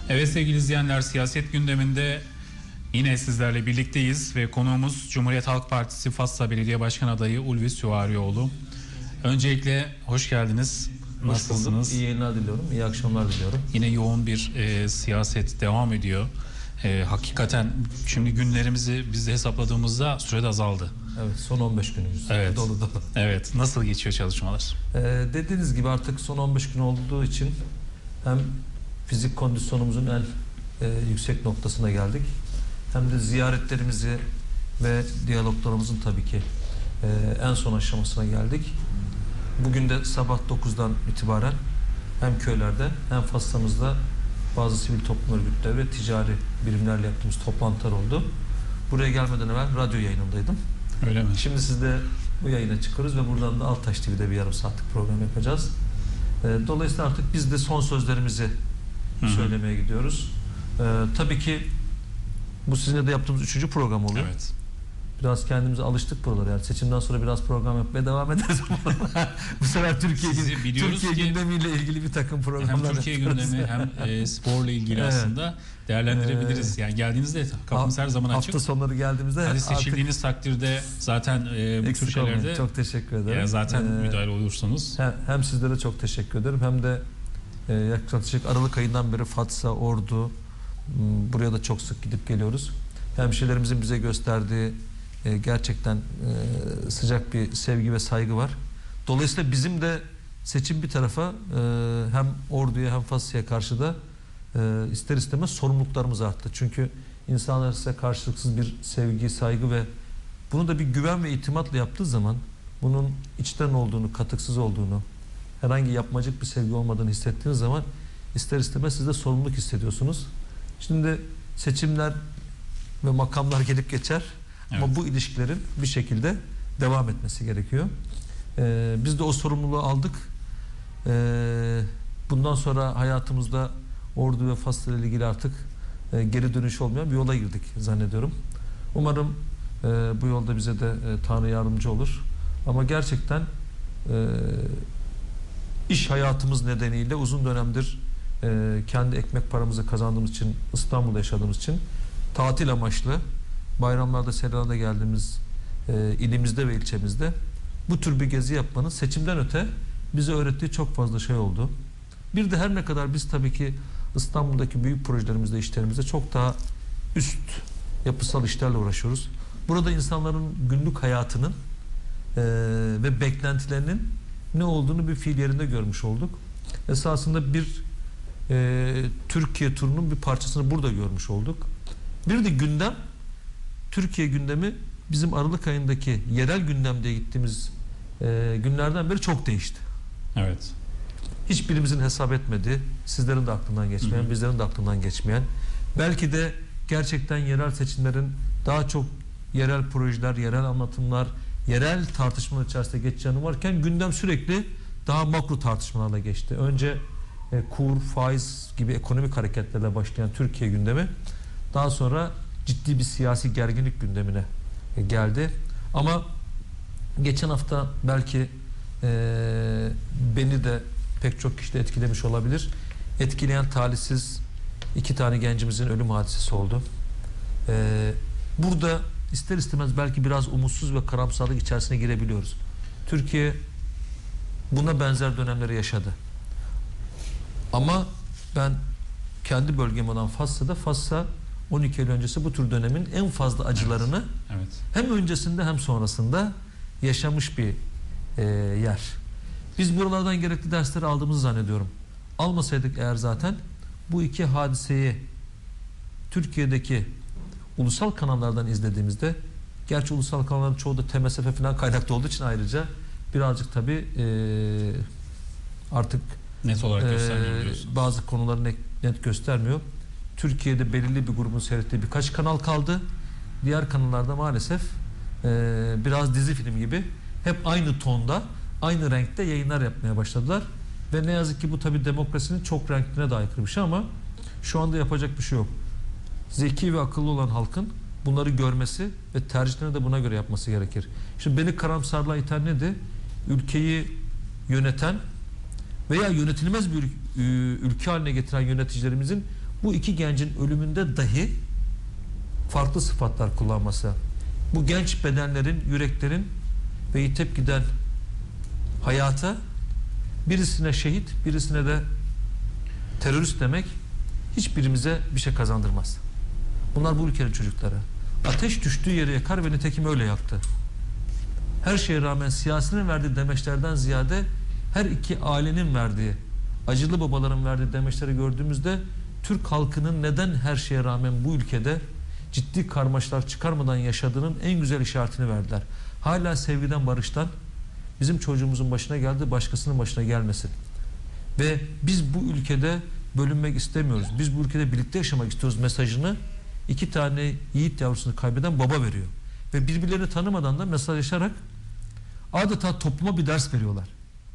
Evet sevgili izleyenler, siyaset gündeminde yine sizlerle birlikteyiz ve konuğumuz Cumhuriyet Halk Partisi Fatsa Belediye Başkan Adayı Ulvi Süvarioğlu. Öncelikle hoş geldiniz. Nasılsınız? İyi yayınlar diliyorum, iyi akşamlar diliyorum. Yine yoğun bir siyaset devam ediyor. Hakikaten şimdi günlerimizi biz de hesapladığımızda sürede azaldı. Evet, son 15 günümüz. Evet. Dolu dolu. Evet, nasıl geçiyor çalışmalar? Dediğiniz gibi artık son 15 gün olduğu için hem fizik kondisyonumuzun en yüksek noktasına geldik, hem de ziyaretlerimizi ve diyaloglarımızın tabii ki en son aşamasına geldik. Bugün de sabah 9'dan itibaren hem köylerde hem Fatsa'mızda bazı sivil toplum örgütleri ve ticari birimlerle yaptığımız toplantılar oldu. Buraya gelmeden evvel radyo yayınındaydım. Öyle mi? Şimdi siz de bu yayına çıkıyoruz ve buradan da Altaş TV'de bir yarım saatlik program yapacağız. Dolayısıyla artık biz de son sözlerimizi söylemeye gidiyoruz. Tabii ki bu sizinle de yaptığımız 3. program oluyor. Evet. Biraz kendimize alıştık buralara. Yani seçimden sonra biraz program yapmaya devam ederiz. Bu sefer Türkiye gündemiyle ilgili bir takım programlar hem Türkiye yapıyoruz. gündemi hem sporla ilgili Evet. aslında değerlendirebiliriz. Yani geldiğinizde kapımız her zaman açık. Hafta sonları geldiğimizde Hadi seçildiğiniz takdirde zaten bu tür şeylerde çok teşekkür ederim. Yani zaten müdahale olursunuz. Hem sizlere çok teşekkür ederim, hem de yaklaşık Aralık ayından beri Fatsa, Ordu, buraya da çok sık gidip geliyoruz. Hemşehrilerimizin bize gösterdiği gerçekten sıcak bir sevgi ve saygı var. Dolayısıyla bizim de seçim bir tarafa hem Ordu'ya hem Fatsa'ya karşı da ister istemez sorumluluklarımız arttı. Çünkü insanlar size karşılıksız bir sevgi, saygı ve bunu da bir güven ve itimatla yaptığı zaman, bunun içten olduğunu, katıksız olduğunu, herhangi yapmacık bir sevgi olmadığını hissettiğiniz zaman ister istemez siz de sorumluluk hissediyorsunuz. Şimdi seçimler ve makamlar gelip geçer. Evet. Ama bu ilişkilerin bir şekilde devam etmesi gerekiyor. Biz de o sorumluluğu aldık. Bundan sonra hayatımızda Ordu ve Fatsa ile ilgili artık geri dönüş olmayan bir yola girdik zannediyorum. Umarım bu yolda bize de Tanrı yardımcı olur. Ama gerçekten iş hayatımız nedeniyle uzun dönemdir kendi ekmek paramızı kazandığımız için, İstanbul'da yaşadığımız için tatil amaçlı bayramlarda, seralarda geldiğimiz ilimizde ve ilçemizde bu tür bir gezi yapmanın seçimden öte bize öğrettiği çok fazla şey oldu. Bir de her ne kadar biz tabii ki İstanbul'daki büyük projelerimizde, işlerimizde çok daha üst yapısal işlerle uğraşıyoruz. Burada insanların günlük hayatının ve beklentilerinin ne olduğunu bir fiil yerinde görmüş olduk. Esasında bir Türkiye turunun bir parçasını burada görmüş olduk. Bir de gündem, Türkiye gündemi bizim Aralık ayındaki yerel gündemde gittiğimiz günlerden beri çok değişti. Evet. Hiçbirimizin hesap etmediği, sizlerin de aklından geçmeyen, bizlerin de aklından geçmeyen, belki de gerçekten yerel seçimlerin daha çok yerel projeler, yerel anlatımlar, yerel tartışmalar içerisinde geçeceğini varken gündem sürekli daha makro tartışmalarla geçti. Önce kur, faiz gibi ekonomik hareketlerle başlayan Türkiye gündemi daha sonra ciddi bir siyasi gerginlik gündemine geldi. Ama geçen hafta belki beni de pek çok kişi de etkilemiş olabilir. Etkileyen talihsiz 2 tane gencimizin ölüm hadisesi oldu. Burada ister istemez belki biraz umutsuz ve karamsarlık içerisine girebiliyoruz. Türkiye buna benzer dönemleri yaşadı. Ama ben kendi bölgem olan Fatsa 12 yıl öncesi bu tür dönemin en fazla acılarını hem öncesinde hem sonrasında yaşamış bir yer. Biz buralardan gerekli dersleri aldığımızı zannediyorum. Almasaydık eğer zaten bu iki hadiseyi Türkiye'deki ulusal kanallardan izlediğimizde, gerçi ulusal kanalların çoğu da TMSF falan kaynaklı olduğu için ayrıca birazcık tabii artık net olarak göstermiyor, bazı konuları net göstermiyor. Türkiye'de belirli bir grubun seyrettiği birkaç kanal kaldı. Diğer kanallarda maalesef biraz dizi film gibi hep aynı tonda, aynı renkte yayınlar yapmaya başladılar. Ve ne yazık ki bu tabii demokrasinin çok renkline de aykırı bir şey, ama şu anda yapacak bir şey yok. Zeki ve akıllı olan halkın bunları görmesi ve tercihlerini de buna göre yapması gerekir. Şimdi beni karamsarlığa iten nedir? Ülkeyi yöneten veya yönetilmez bir ülke haline getiren yöneticilerimizin bu iki gencin ölümünde dahi farklı sıfatlar kullanması, bu genç bedenlerin, yüreklerin ve yitip giden hayata, birisine şehit, birisine de terörist demek hiçbirimize bir şey kazandırmaz. Bunlar bu ülkenin çocukları. Ateş düştüğü yeri yakar ve nitekim öyle yaktı. Her şeye rağmen siyasinin verdiği demeçlerden ziyade her iki ailenin verdiği, acılı babaların verdiği demeçleri gördüğümüzde Türk halkının neden her şeye rağmen bu ülkede ciddi karmaşalar çıkarmadan yaşadığının en güzel işaretini verdiler. Hala sevgiden, barıştan, bizim çocuğumuzun başına geldi, başkasının başına gelmesin. Ve biz bu ülkede bölünmek istemiyoruz. Biz bu ülkede birlikte yaşamak istiyoruz mesajını iki tane yiğit yavrusunu kaybeden baba veriyor. Ve birbirlerini tanımadan da mesajlaşarak adeta topluma bir ders veriyorlar.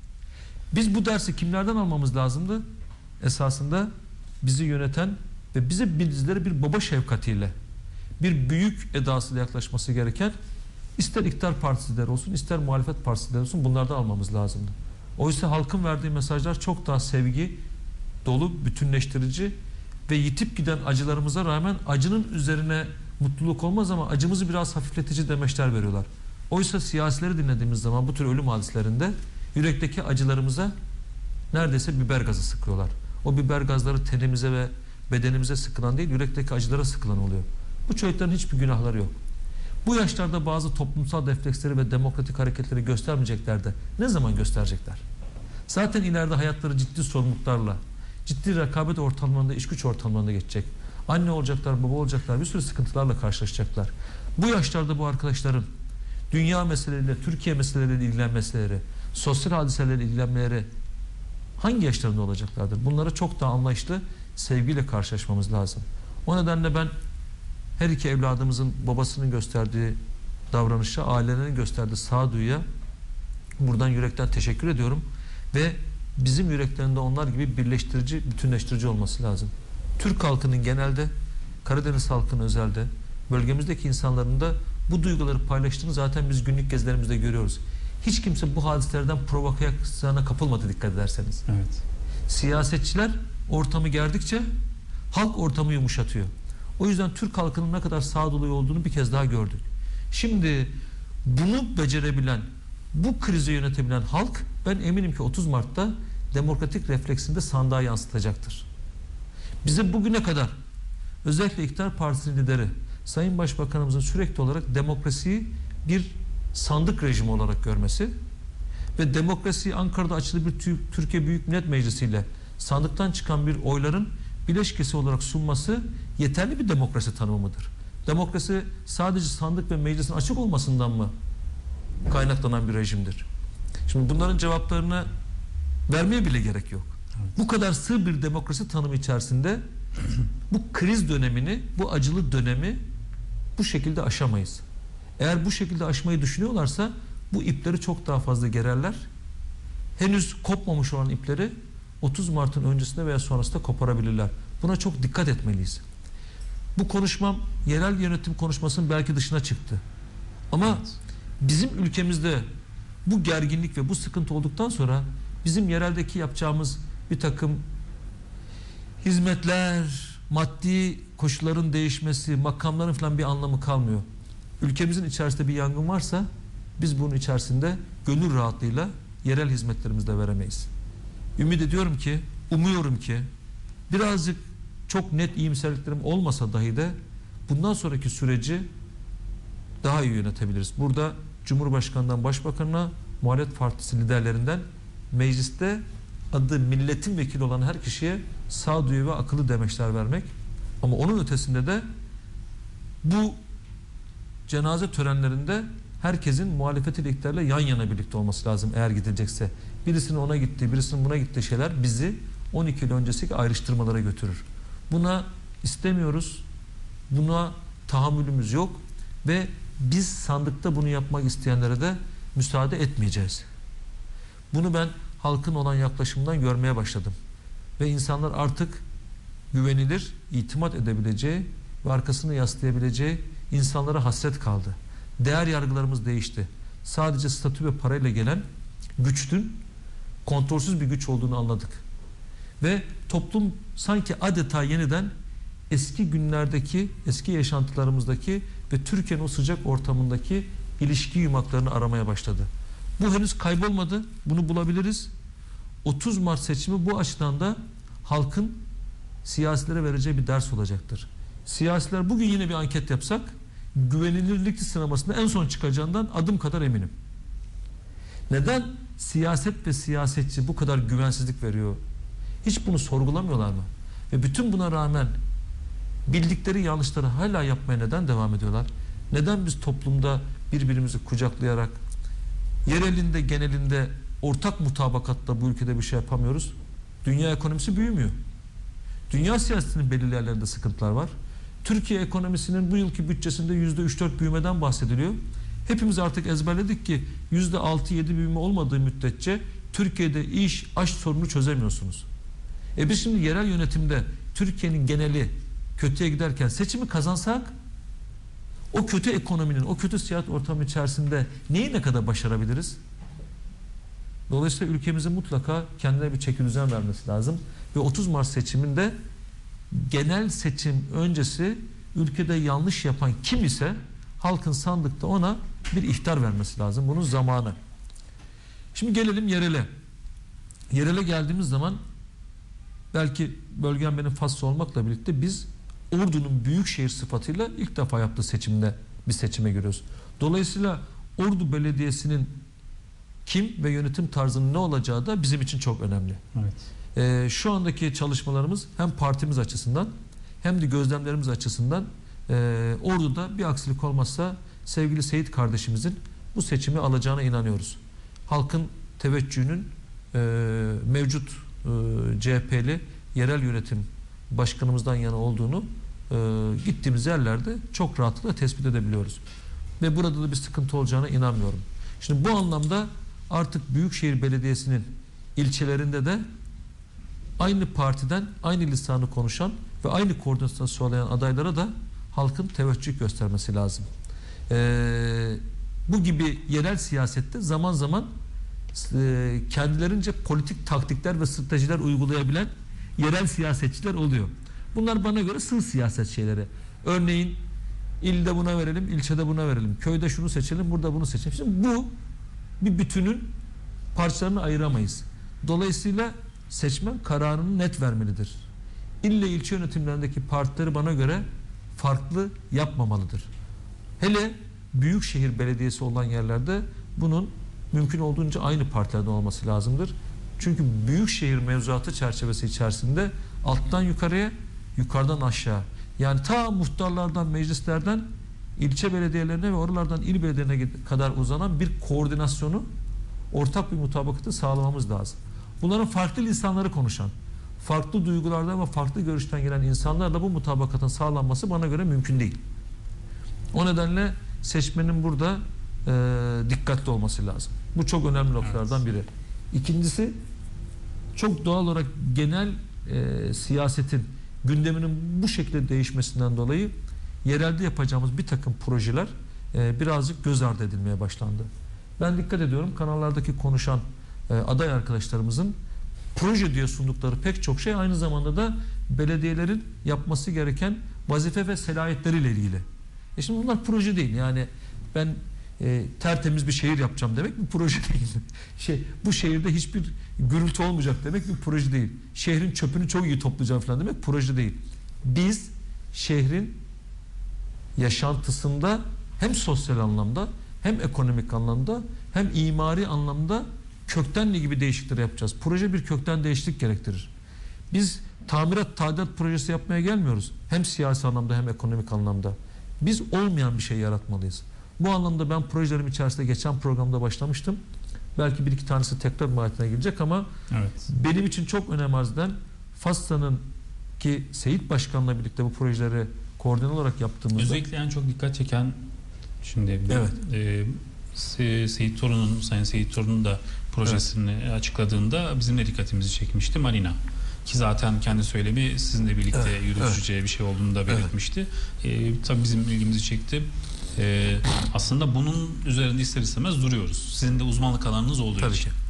Biz bu dersi kimlerden almamız lazımdı? Esasında bizi yöneten ve bizlere bir baba şefkatiyle, bir büyük edasıyla yaklaşması gereken, ister iktidar partisileri olsun, ister muhalefet partisileri olsun, bunlardan almamız lazımdı. Oysa halkın verdiği mesajlar çok daha sevgi dolu, bütünleştirici ve yitip giden acılarımıza rağmen acının üzerine mutluluk olmaz ama acımızı biraz hafifletici demeçler veriyorlar. Oysa siyasileri dinlediğimiz zaman bu tür ölüm hadislerinde yürekteki acılarımıza neredeyse biber gazı sıkıyorlar. O biber gazları tenimize ve bedenimize sıkılan değil, yürekteki acılara sıkılan oluyor. Bu çocukların hiçbir günahları yok. Bu yaşlarda bazı toplumsal refleksleri ve demokratik hareketleri göstermeyecekler de ne zaman gösterecekler? Zaten ileride hayatları ciddi sorumluluklarla, ciddi rekabet ortamlarında, iş güç ortamlarında geçecek. Anne olacaklar, baba olacaklar, bir sürü sıkıntılarla karşılaşacaklar. Bu yaşlarda bu arkadaşların dünya meseleleriyle, Türkiye meseleleriyle ilgilenmeleri, sosyal hadiselerle ilgilenmeleri hangi yaşlarında olacaklardır? Bunlara çok daha anlayışlı, sevgiyle karşılaşmamız lazım. O nedenle ben her iki evladımızın babasının gösterdiği davranışa, ailelerinin gösterdiği sağduyuya buradan yürekten teşekkür ediyorum. Ve bizim yüreklerinde onlar gibi birleştirici, bütünleştirici olması lazım. Türk halkının genelde, Karadeniz halkının özelde, bölgemizdeki insanların da bu duyguları paylaştığını zaten biz günlük gezilerimizde görüyoruz. Hiç kimse bu hadiselerden provokasyona kapılmadı, dikkat ederseniz. Evet. Siyasetçiler ortamı gerdikçe halk ortamı yumuşatıyor. O yüzden Türk halkının ne kadar sağduyulu olduğunu bir kez daha gördük. Şimdi bunu becerebilen, bu krizi yönetebilen halk, ben eminim ki 30 Mart'ta demokratik refleksinde sandığa yansıtacaktır. Bize bugüne kadar özellikle iktidar partisinin lideri Sayın Başbakanımızın sürekli olarak demokrasiyi bir sandık rejimi olarak görmesi ve demokrasiyi Ankara'da açılı bir Türkiye Büyük Millet Meclisi ile sandıktan çıkan bir oyların bileşkesi olarak sunması yeterli bir demokrasi tanımıdır. Demokrasi sadece sandık ve meclisin açık olmasından mı kaynaklanan bir rejimdir? Şimdi bunların cevaplarını vermeye bile gerek yok. Evet. Bu kadar sığ bir demokrasi tanımı içerisinde bu kriz dönemini, bu acılı dönemi bu şekilde aşamayız. Eğer bu şekilde aşmayı düşünüyorlarsa bu ipleri çok daha fazla gererler. Henüz kopmamış olan ipleri 30 Mart'ın öncesinde veya sonrasında koparabilirler. Buna çok dikkat etmeliyiz. Bu konuşmam yerel yönetim konuşmasının belki dışına çıktı. Ama evet, bizim ülkemizde bu gerginlik ve bu sıkıntı olduktan sonra bizim yereldeki yapacağımız bir takım hizmetler, maddi koşulların değişmesi, makamların falan bir anlamı kalmıyor. Ülkemizin içerisinde bir yangın varsa biz bunun içerisinde gönül rahatlığıyla yerel hizmetlerimizle veremeyiz. Ümit ediyorum ki, umuyorum ki birazcık çok net iyimserliklerim olmasa dahi de bundan sonraki süreci daha iyi yönetebiliriz. Burada Cumhurbaşkanı'ndan Başbakanı'na, muhalefet partisi liderlerinden mecliste adı milletin vekili olan her kişiye sağduyu ve akıllı demeçler vermek. Ama onun ötesinde de bu cenaze törenlerinde herkesin muhalefetiyle iktidarla yan yana birlikte olması lazım eğer gidilecekse. Birisinin ona gittiği, birisinin buna gittiği şeyler bizi 12 yıl önceki ayrıştırmalara götürür. Buna istemiyoruz. Buna tahammülümüz yok ve biz sandıkta bunu yapmak isteyenlere de müsaade etmeyeceğiz. Bunu ben halkın olan yaklaşımından görmeye başladım. Ve insanlar artık güvenilir, itimat edebileceği ve arkasını yaslayabileceği insanlara hasret kaldı. Değer yargılarımız değişti. Sadece statü ve parayla gelen güçtün kontrolsüz bir güç olduğunu anladık. Ve toplum sanki adeta yeniden eski günlerdeki, eski yaşantılarımızdaki ve Türkiye'nin o sıcak ortamındaki ilişki yumaklarını aramaya başladı. Bu henüz kaybolmadı. Bunu bulabiliriz. 30 Mart seçimi bu açıdan da halkın siyasilere vereceği bir ders olacaktır. Siyasiler bugün yine bir anket yapsak güvenilirlik sıramasında en son çıkacağından adım kadar eminim. Neden siyaset ve siyasetçi bu kadar güvensizlik veriyor? Hiç bunu sorgulamıyorlar mı? Ve bütün buna rağmen bildikleri yanlışları hala yapmaya neden devam ediyorlar? Neden biz toplumda birbirimizi kucaklayarak yerelinde, genelinde ortak mutabakatla bu ülkede bir şey yapamıyoruz? Dünya ekonomisi büyümüyor. Dünya siyasetinin belirli yerlerinde sıkıntılar var. Türkiye ekonomisinin bu yılki bütçesinde %3-4 büyümeden bahsediliyor. Hepimiz artık ezberledik ki %6-7 büyüme olmadığı müddetçe Türkiye'de iş, aş sorunu çözemiyorsunuz. Biz şimdi yerel yönetimde Türkiye'nin geneli kötüye giderken seçimi kazansak o kötü ekonominin, o kötü siyaset ortamı içerisinde neyi ne kadar başarabiliriz? Dolayısıyla ülkemizin mutlaka kendine bir çekidüzen vermesi lazım. Ve 30 Mart seçiminde genel seçim öncesi ülkede yanlış yapan kim ise halkın sandıkta ona bir ihtar vermesi lazım. Bunun zamanı. Şimdi gelelim yerele. Yerele geldiğimiz zaman belki bölgem benim Fas'ta olmakla birlikte biz Ordu'nun büyükşehir sıfatıyla ilk defa yaptığı seçimde bir seçime giriyoruz. Dolayısıyla Ordu Belediyesi'nin kim ve yönetim tarzının ne olacağı da bizim için çok önemli. Evet. Şu andaki çalışmalarımız hem partimiz açısından hem de gözlemlerimiz açısından Ordu'da bir aksilik olmazsa sevgili Seyit kardeşimizin bu seçimi alacağına inanıyoruz. Halkın teveccühünün mevcut CHP'li yerel yönetim başkanımızdan yana olduğunu gittiğimiz yerlerde çok rahatlıkla tespit edebiliyoruz. Ve burada da bir sıkıntı olacağına inanmıyorum. Şimdi bu anlamda artık Büyükşehir Belediyesi'nin ilçelerinde de aynı partiden aynı lisanı konuşan ve aynı koordinasyonu sağlayan adaylara da halkın teveccüh göstermesi lazım. Bu gibi yerel siyasette zaman zaman kendilerince politik taktikler ve stratejiler uygulayabilen yerel siyasetçiler oluyor. Bunlar bana göre sığ siyaset şeyleri. Örneğin ilde buna verelim, ilçede buna verelim. Köyde şunu seçelim, burada bunu seçelim. Şimdi bu bir bütünün parçalarını ayıramayız. Dolayısıyla seçmen kararını net vermelidir. İlle ilçe yönetimlerindeki partileri bana göre farklı yapmamalıdır. Hele büyükşehir belediyesi olan yerlerde bunun mümkün olduğunca aynı partilerden olması lazımdır. Çünkü büyükşehir mevzuatı çerçevesi içerisinde alttan yukarıya, yukarıdan aşağı, yani ta muhtarlardan, meclislerden ilçe belediyelerine ve oralardan il belediyelerine kadar uzanan bir koordinasyonu, ortak bir mutabakatı sağlamamız lazım. Bunların farklı lisanları konuşan, farklı duygulardan ve farklı görüşten gelen insanlarla bu mutabakatın sağlanması bana göre mümkün değil. O nedenle seçmenin burada dikkatli olması lazım. Bu çok önemli noktalardan biri. İkincisi, çok doğal olarak genel siyasetin gündeminin bu şekilde değişmesinden dolayı yerelde yapacağımız bir takım projeler birazcık göz ardı edilmeye başlandı. Ben dikkat ediyorum, kanallardaki konuşan aday arkadaşlarımızın proje diye sundukları pek çok şey aynı zamanda da belediyelerin yapması gereken vazife ve selahiyetleriyle ilgili. Şimdi bunlar proje değil. Yani ben tertemiz bir şehir yapacağım demek bir proje değil. Bu şehirde hiçbir gürültü olmayacak demek bir proje değil. Şehrin çöpünü çok iyi toplayacağım falan demek proje değil. Biz şehrin yaşantısında hem sosyal anlamda hem ekonomik anlamda hem imari anlamda kökten ne gibi değişiklikler yapacağız. Proje bir kökten değişiklik gerektirir. Biz tamirat, tadilat projesi yapmaya gelmiyoruz. Hem siyasi anlamda hem ekonomik anlamda. Biz olmayan bir şey yaratmalıyız. Bu anlamda ben projelerim içerisinde geçen programda başlamıştım. Belki bir iki tanesi tekrar mahiyetine girecek ama evet, benim için çok önem arz eden FASSA'nın ki Seyit Başkan'la birlikte bu projeleri koordine olarak yaptığımızda özellikle en çok dikkat çeken şimdi evet. Seyit Torun'un, Sayın Seyit Torun'un da projesini açıkladığında bizim de dikkatimizi çekmişti Marina. Ki zaten kendi söylemi sizinle birlikte yürüteceği bir şey olduğunu da belirtmişti. Tabii bizim ilgimizi çekti. Aslında bunun üzerinde ister istemez duruyoruz. Sizin de uzmanlık alanınız olduğu tabii için. ki.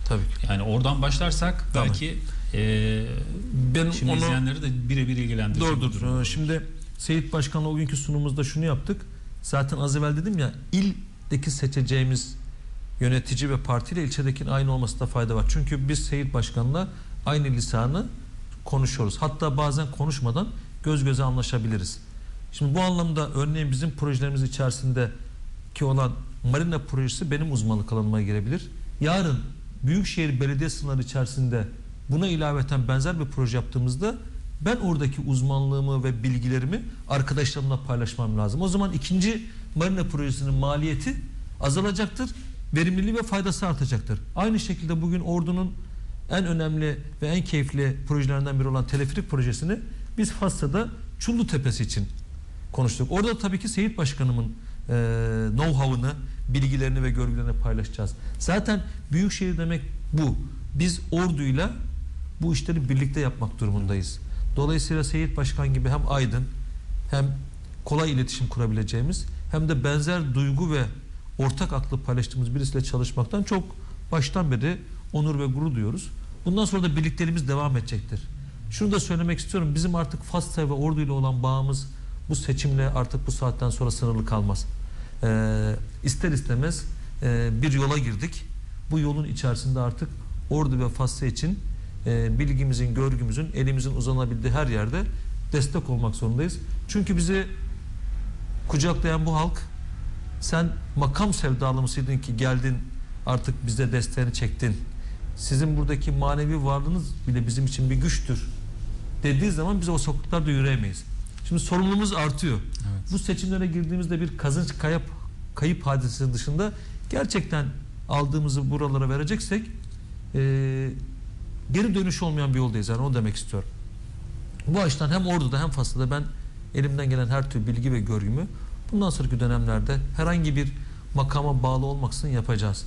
Tabii ki. Yani oradan başlarsak Tabii. belki Ben şimdi onu izleyenleri de birebir ilgilendirecek. doğrudur. Şimdi Seyit Başkan'la o günkü sunumumuzda şunu yaptık. Zaten az evvel dedim ya, ildeki seçeceğimiz yönetici ve partiyle ilçedekinin aynı olmasında fayda var. Çünkü biz Seyit Başkan'la aynı lisanı konuşuyoruz. Hatta bazen konuşmadan göz göze anlaşabiliriz. Şimdi bu anlamda örneğin bizim projelerimiz içerisinde ki olan marina projesi benim uzmanlık alanıma girebilir. Yarın Büyükşehir Belediye sınırları içerisinde buna ilaveten benzer bir proje yaptığımızda ben oradaki uzmanlığımı ve bilgilerimi arkadaşlarımla paylaşmam lazım. O zaman ikinci marina projesinin maliyeti azalacaktır. Verimliliği ve faydası artacaktır. Aynı şekilde bugün Ordu'nun en önemli ve en keyifli projelerinden biri olan teleferik projesini biz Fassa'da Çullu Tepesi için konuştuk. Orada tabii ki Seyit Başkanımın know-how'ını, bilgilerini ve görgülerini paylaşacağız. Zaten büyükşehir demek bu. Biz Ordu'yla bu işleri birlikte yapmak durumundayız. Dolayısıyla Seyit Başkan gibi hem aydın, hem kolay iletişim kurabileceğimiz, hem de benzer duygu ve ortak aklı paylaştığımız birisiyle çalışmaktan çok baştan beri onur ve gurur duyuyoruz. Bundan sonra da birlikteliğimiz devam edecektir. Şunu da söylemek istiyorum. Bizim artık Fas'ta ve Ordu ile olan bağımız bu seçimle artık bu saatten sonra sınırlı kalmaz. İster istemez bir yola girdik. Bu yolun içerisinde artık Ordu ve Fas'ta için bilgimizin, görgümüzün, elimizin uzanabildiği her yerde destek olmak zorundayız. Çünkü bizi kucaklayan bu halk, sen makam sevdalı mısıydın ki geldin artık bize desteğini çektin, sizin buradaki manevi varlığınız bile bizim için bir güçtür dediği zaman biz o sokaklarda yürüyemeyiz. Şimdi sorumluluğumuz artıyor. Evet. Bu seçimlere girdiğimizde bir kazanç kayıp hadisesi dışında gerçekten aldığımızı buralara vereceksek geri dönüş olmayan bir yoldayız. Yani onu demek istiyorum. Bu açıdan hem Ordu'da hem Fas'ta ben elimden gelen her türlü bilgi ve görgümü bundan sonraki dönemlerde herhangi bir makama bağlı olmaksızın yapacağız.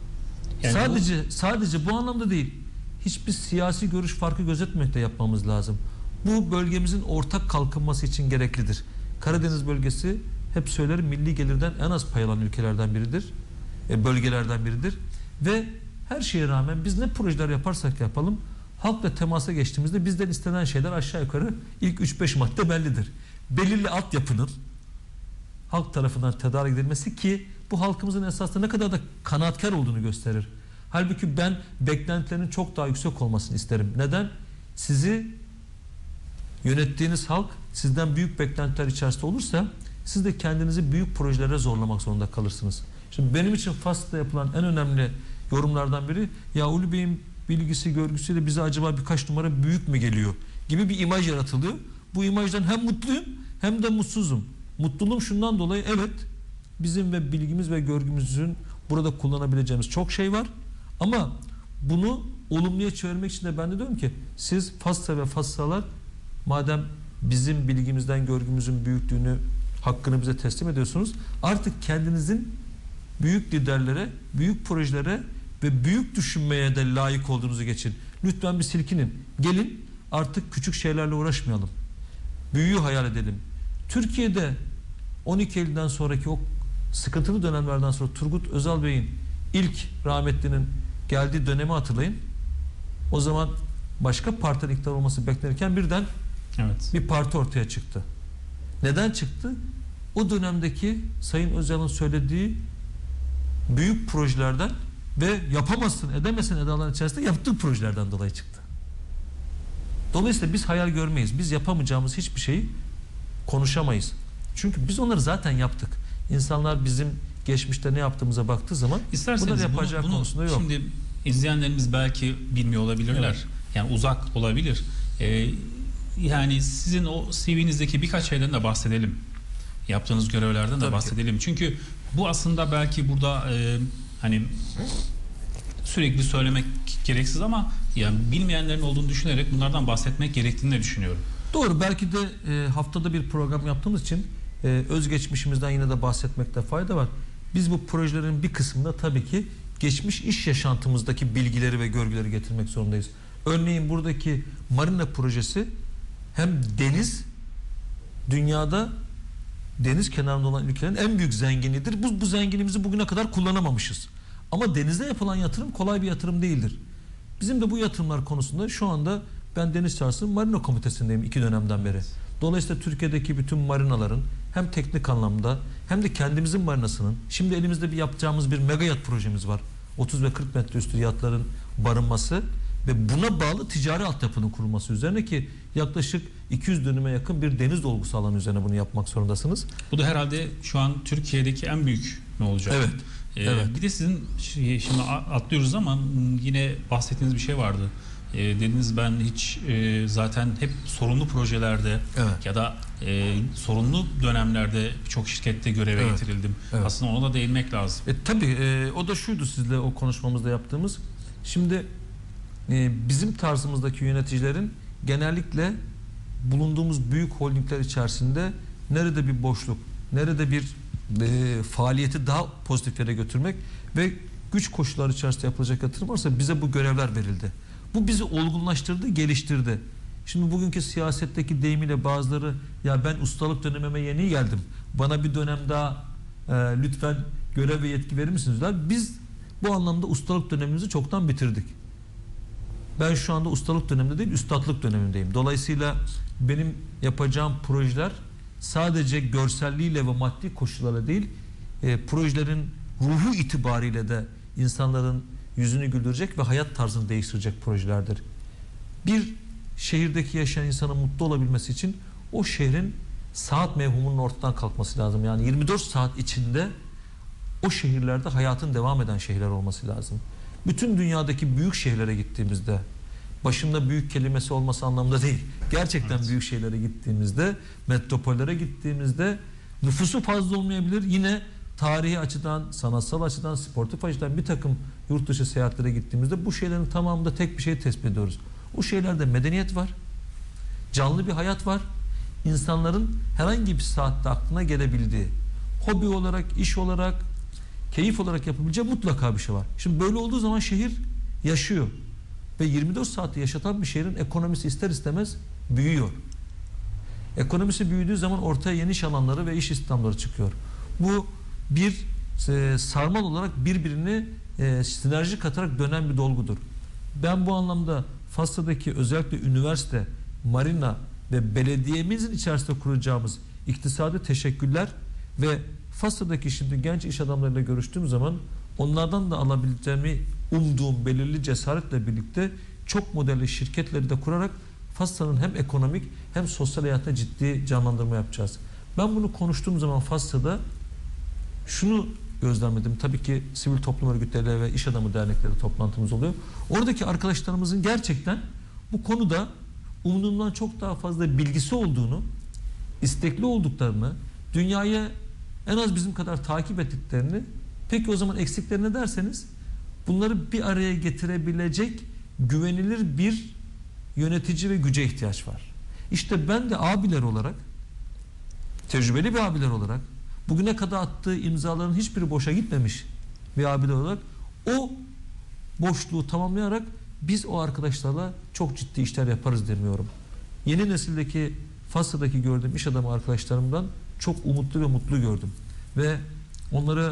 Yani sadece bu anlamda değil. Hiçbir siyasi görüş farkı gözetmeyerek de yapmamız lazım. Bu bölgemizin ortak kalkınması için gereklidir. Karadeniz bölgesi hep söylerim milli gelirden en az pay alan ülkelerden biridir. Bölgelerden biridir. Ve her şeye rağmen biz ne projeler yaparsak yapalım halkla temasa geçtiğimizde bizden istenen şeyler aşağı yukarı ilk 3-5 madde bellidir. Belirli altyapının halk tarafından tedarik edilmesi ki bu halkımızın esasında ne kadar da kanaatkar olduğunu gösterir. Halbuki ben beklentilerinin çok daha yüksek olmasını isterim. Neden? Sizi yönettiğiniz halk sizden büyük beklentiler içerisinde olursa siz de kendinizi büyük projelere zorlamak zorunda kalırsınız. Şimdi benim için Fas'ta yapılan en önemli yorumlardan biri ya Ulu Bey'in bilgisi görgüsüyle bize acaba birkaç numara büyük mü geliyor gibi bir imaj yaratılıyor. Bu imajdan hem mutluyum hem de mutsuzum. Mutluluğum şundan dolayı evet bizim ve bilgimiz ve görgümüzün burada kullanabileceğimiz çok şey var ama bunu olumluya çevirmek için de ben de diyorum ki siz Fas'ta ve Fassalar madem bizim bilgimizden görgümüzün büyüklüğünü hakkını bize teslim ediyorsunuz artık kendinizin büyük liderlere, büyük projelere ve büyük düşünmeye de layık olduğunuzu geçin. Lütfen bir silkinin. Gelin artık küçük şeylerle uğraşmayalım. Büyüğü hayal edelim. Türkiye'de 12 Eylül'den sonraki o sıkıntılı dönemlerden sonra Turgut Özal Bey'in ilk rahmetlinin geldiği dönemi hatırlayın. O zaman başka partinin iktidar olması beklenirken birden bir parti ortaya çıktı. Neden çıktı? O dönemdeki Sayın Özal'ın söylediği büyük projelerden ve yapamazsın, edemezsin edaların içerisinde yaptığı projelerden dolayı çıktı. Dolayısıyla biz hayal görmeyiz. Biz yapamayacağımız hiçbir şeyi konuşamayız. Çünkü biz onları zaten yaptık. İnsanlar bizim geçmişte ne yaptığımıza baktığı zaman bunları yapacağı konusunda yok. Şimdi izleyenlerimiz belki bilmiyor olabilirler. Evet. Yani uzak olabilir. Yani sizin o CV'nizdeki birkaç şeyden de bahsedelim. Yaptığınız görevlerden de bahsedelim. Çünkü bu aslında belki burada hani sürekli söylemek gereksiz ama yani bilmeyenlerin olduğunu düşünerek bunlardan bahsetmek gerektiğini de düşünüyorum. Doğru. Belki de haftada bir program yaptığımız için özgeçmişimizden yine de bahsetmekte fayda var. Biz bu projelerin bir kısmında tabii ki geçmiş iş yaşantımızdaki bilgileri ve görgüleri getirmek zorundayız. Örneğin buradaki marina projesi hem dünyada deniz kenarında olan ülkelerin en büyük zenginliğidir. Bu zenginliğimizi bugüne kadar kullanamamışız. Ama denize yapılan yatırım kolay bir yatırım değildir. Bizim de bu yatırımlar konusunda şu anda ben Deniz Çarşısı Marina Komitesi'ndeyim 2 dönemden beri. Dolayısıyla Türkiye'deki bütün marinaların hem teknik anlamda hem de kendimizin marinasının, şimdi elimizde yapacağımız bir mega yat projemiz var. 30 ve 40 metre üstü yatların barınması ve buna bağlı ticari altyapının kurulması üzerine, ki yaklaşık 200 dönüme yakın bir deniz dolgusu alanı üzerine bunu yapmak zorundasınız. Bu da herhalde şu an Türkiye'deki en büyük ne olacak? Evet. Evet. Bir de sizin şimdi atlıyoruz ama yine bahsettiğiniz bir şey vardı. Dediniz ben hiç zaten hep sorunlu projelerde ya da sorunlu dönemlerde birçok şirkette göreve getirildim. Evet. Aslında ona da değinmek lazım. Tabii o da şuydu sizle o konuşmamızda yaptığımız. Şimdi bizim tarzımızdaki yöneticilerin genellikle bulunduğumuz büyük holdingler içerisinde nerede bir boşluk, nerede bir faaliyeti daha pozitif yere götürmek ve güç koşulları içerisinde yapılacak yatırım varsa bize bu görevler verildi. Bu bizi olgunlaştırdı, geliştirdi. Şimdi bugünkü siyasetteki deyimiyle bazıları ya ben ustalık dönemime yeni geldim, bana bir dönem daha lütfen görev ve yetki verir misiniz der. Biz bu anlamda ustalık dönemimizi çoktan bitirdik. Ben şu anda ustalık döneminde değil, üstatlık dönemindeyim. Dolayısıyla benim yapacağım projeler sadece görselliğiyle ve maddi koşullarla değil, projelerin ruhu itibariyle de insanların yüzünü güldürecek ve hayat tarzını değiştirecek projelerdir. Bir şehirdeki yaşayan insanın mutlu olabilmesi için o şehrin saat mevhumunun ortadan kalkması lazım. Yani 24 saat içinde o şehirlerde hayatın devam eden şehirler olması lazım. Bütün dünyadaki büyük şehirlere gittiğimizde, başında büyük kelimesi olması anlamda değil, gerçekten büyük şehirlere gittiğimizde, metropollere gittiğimizde nüfusu fazla olmayabilir. Yine tarihi açıdan, sanatsal açıdan, sportif açıdan bir takım yurt dışı seyahatlere gittiğimizde bu şeylerin tamamında tek bir şey tespit ediyoruz. O şeylerde medeniyet var, canlı bir hayat var, insanların herhangi bir saatte aklına gelebildiği, hobi olarak, iş olarak, keyif olarak yapabileceği mutlaka bir şey var. Şimdi böyle olduğu zaman şehir yaşıyor. Ve 24 saati yaşatan bir şehrin ekonomisi ister istemez büyüyor. Ekonomisi büyüdüğü zaman ortaya yeni iş alanları ve iş istihdamları çıkıyor. Bu bir sarmal olarak birbirini sinerji katarak dönen bir dolgudur. Ben bu anlamda Fassa'daki özellikle üniversite, marina ve belediyemizin içerisinde kuracağımız iktisadi teşekküller ve Fassa'daki şimdi genç iş adamlarıyla görüştüğüm zaman onlardan da alabileceğimi umduğum belirli cesaretle birlikte çok modelli şirketleri de kurarak Fassa'nın hem ekonomik hem sosyal hayatına ciddi canlandırma yapacağız. Ben bunu konuştuğum zaman Fassa'da şunu gözlemledim. Tabii ki sivil toplum örgütleriyle ve iş adamı dernekleri toplantımız oluyor. Oradaki arkadaşlarımızın gerçekten bu konuda umduğumdan çok daha fazla bilgisi olduğunu, istekli olduklarını, dünyayı en az bizim kadar takip ettiklerini, peki o zaman eksikleri ne derseniz, bunları bir araya getirebilecek güvenilir bir yönetici ve güce ihtiyaç var. İşte ben de abiler olarak, tecrübeli bir abiler olarak, bugüne kadar attığı imzaların hiçbiri boşa gitmemiş bir abiler olarak o boşluğu tamamlayarak biz o arkadaşlarla çok ciddi işler yaparız demiyorum. Yeni nesildeki Fassa'daki gördüğüm iş adamı arkadaşlarımdan çok umutlu ve mutlu gördüm. Ve onları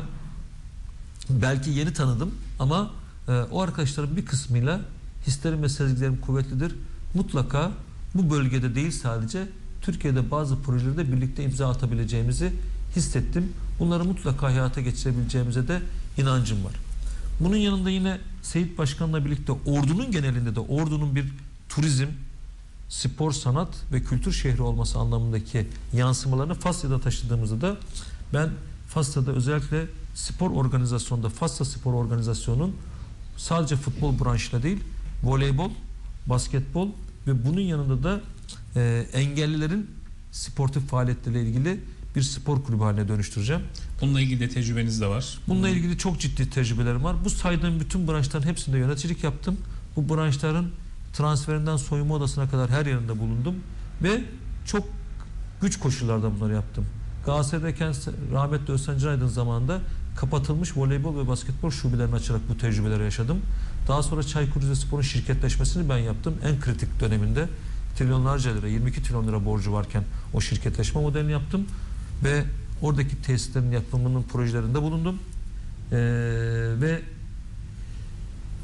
belki yeni tanıdım ama o arkadaşların bir kısmıyla hislerim ve sezgilerim kuvvetlidir. Mutlaka bu bölgede değil, sadece Türkiye'de bazı projelerde birlikte imza atabileceğimizi hissettim. Bunları mutlaka hayata geçirebileceğimize de inancım var. Bunun yanında yine Seyit Başkan'la birlikte ordunun genelinde de ordunun bir turizm, spor, sanat ve kültür şehri olması anlamındaki yansımalarını Fassa'da taşıdığımızda da ben Fassa'da özellikle spor organizasyonunda Fassa Spor Organizasyonu'nun sadece futbol branşıyla değil, voleybol, basketbol ve bunun yanında da engellilerin sportif faaliyetleriyle ilgili bir spor kulübü haline dönüştüreceğim. Bununla ilgili de tecrübeniz de var. Bununla ilgili çok ciddi tecrübelerim var. Bu saydığım bütün branşların hepsinde yöneticilik yaptım. Bu branşların transferinden soyunma odasına kadar her yerinde bulundum ve çok güç koşullarda bunları yaptım. Galatasaray'dayken rahmetli Özcan Canaydın zamanında kapatılmış voleybol ve basketbol şubelerini açarak bu tecrübeleri yaşadım. Daha sonra Çaykur Rizespor'un şirketleşmesini ben yaptım. En kritik döneminde trilyonlarca lira, 22 trilyon lira borcu varken o şirketleşme modelini yaptım ve oradaki tesislerin yapımının projelerinde bulundum. Ve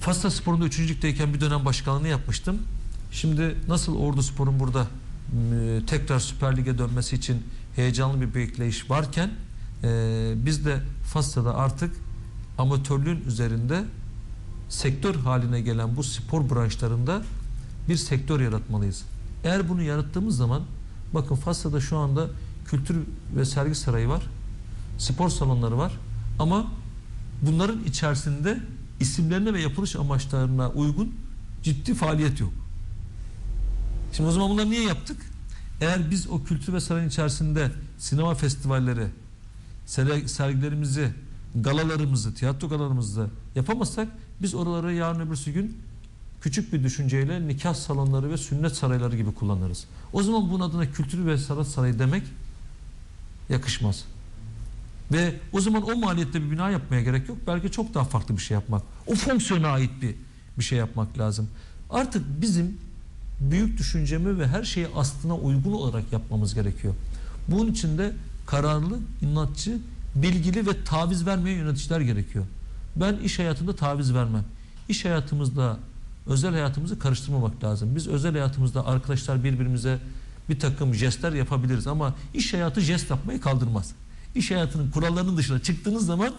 Fasla Spor'un da 3. ligdeyken bir dönem başkanlığını yapmıştım. Şimdi nasıl Ordu Spor'un burada tekrar Süper Lig'e dönmesi için heyecanlı bir bekleyiş varken biz de Fasla'da artık amatörlüğün üzerinde sektör haline gelen bu spor branşlarında bir sektör yaratmalıyız. Eğer bunu yarattığımız zaman bakın Fasla'da şu anda kültür ve sergi sarayı var. Spor salonları var. Ama bunların içerisinde isimlerine ve yapılış amaçlarına uygun ciddi faaliyet yok. Şimdi o zaman bunları niye yaptık? Eğer biz o kültür ve sarayın içerisinde sinema festivalleri, sergilerimizi, galalarımızı, tiyatro galalarımızı yapamazsak biz oraları yarın öbürsü gün küçük bir düşünceyle nikah salonları ve sünnet sarayları gibi kullanırız. O zaman bunun adına kültür ve sanat sarayı demek yakışmaz. Ve o zaman o maliyette bir bina yapmaya gerek yok. Belki çok daha farklı bir şey yapmak. O fonksiyona ait bir şey yapmak lazım. Artık bizim büyük düşüncemi ve her şeyi aslına uygun olarak yapmamız gerekiyor. Bunun için de kararlı, inatçı, bilgili ve taviz vermeyen yöneticiler gerekiyor. Ben iş hayatında taviz vermem. İş hayatımızda özel hayatımızı karıştırmamak lazım. Biz özel hayatımızda arkadaşlar birbirimize bir takım jestler yapabiliriz ama iş hayatı jest yapmayı kaldırmaz. İş hayatının kurallarının dışına çıktığınız zaman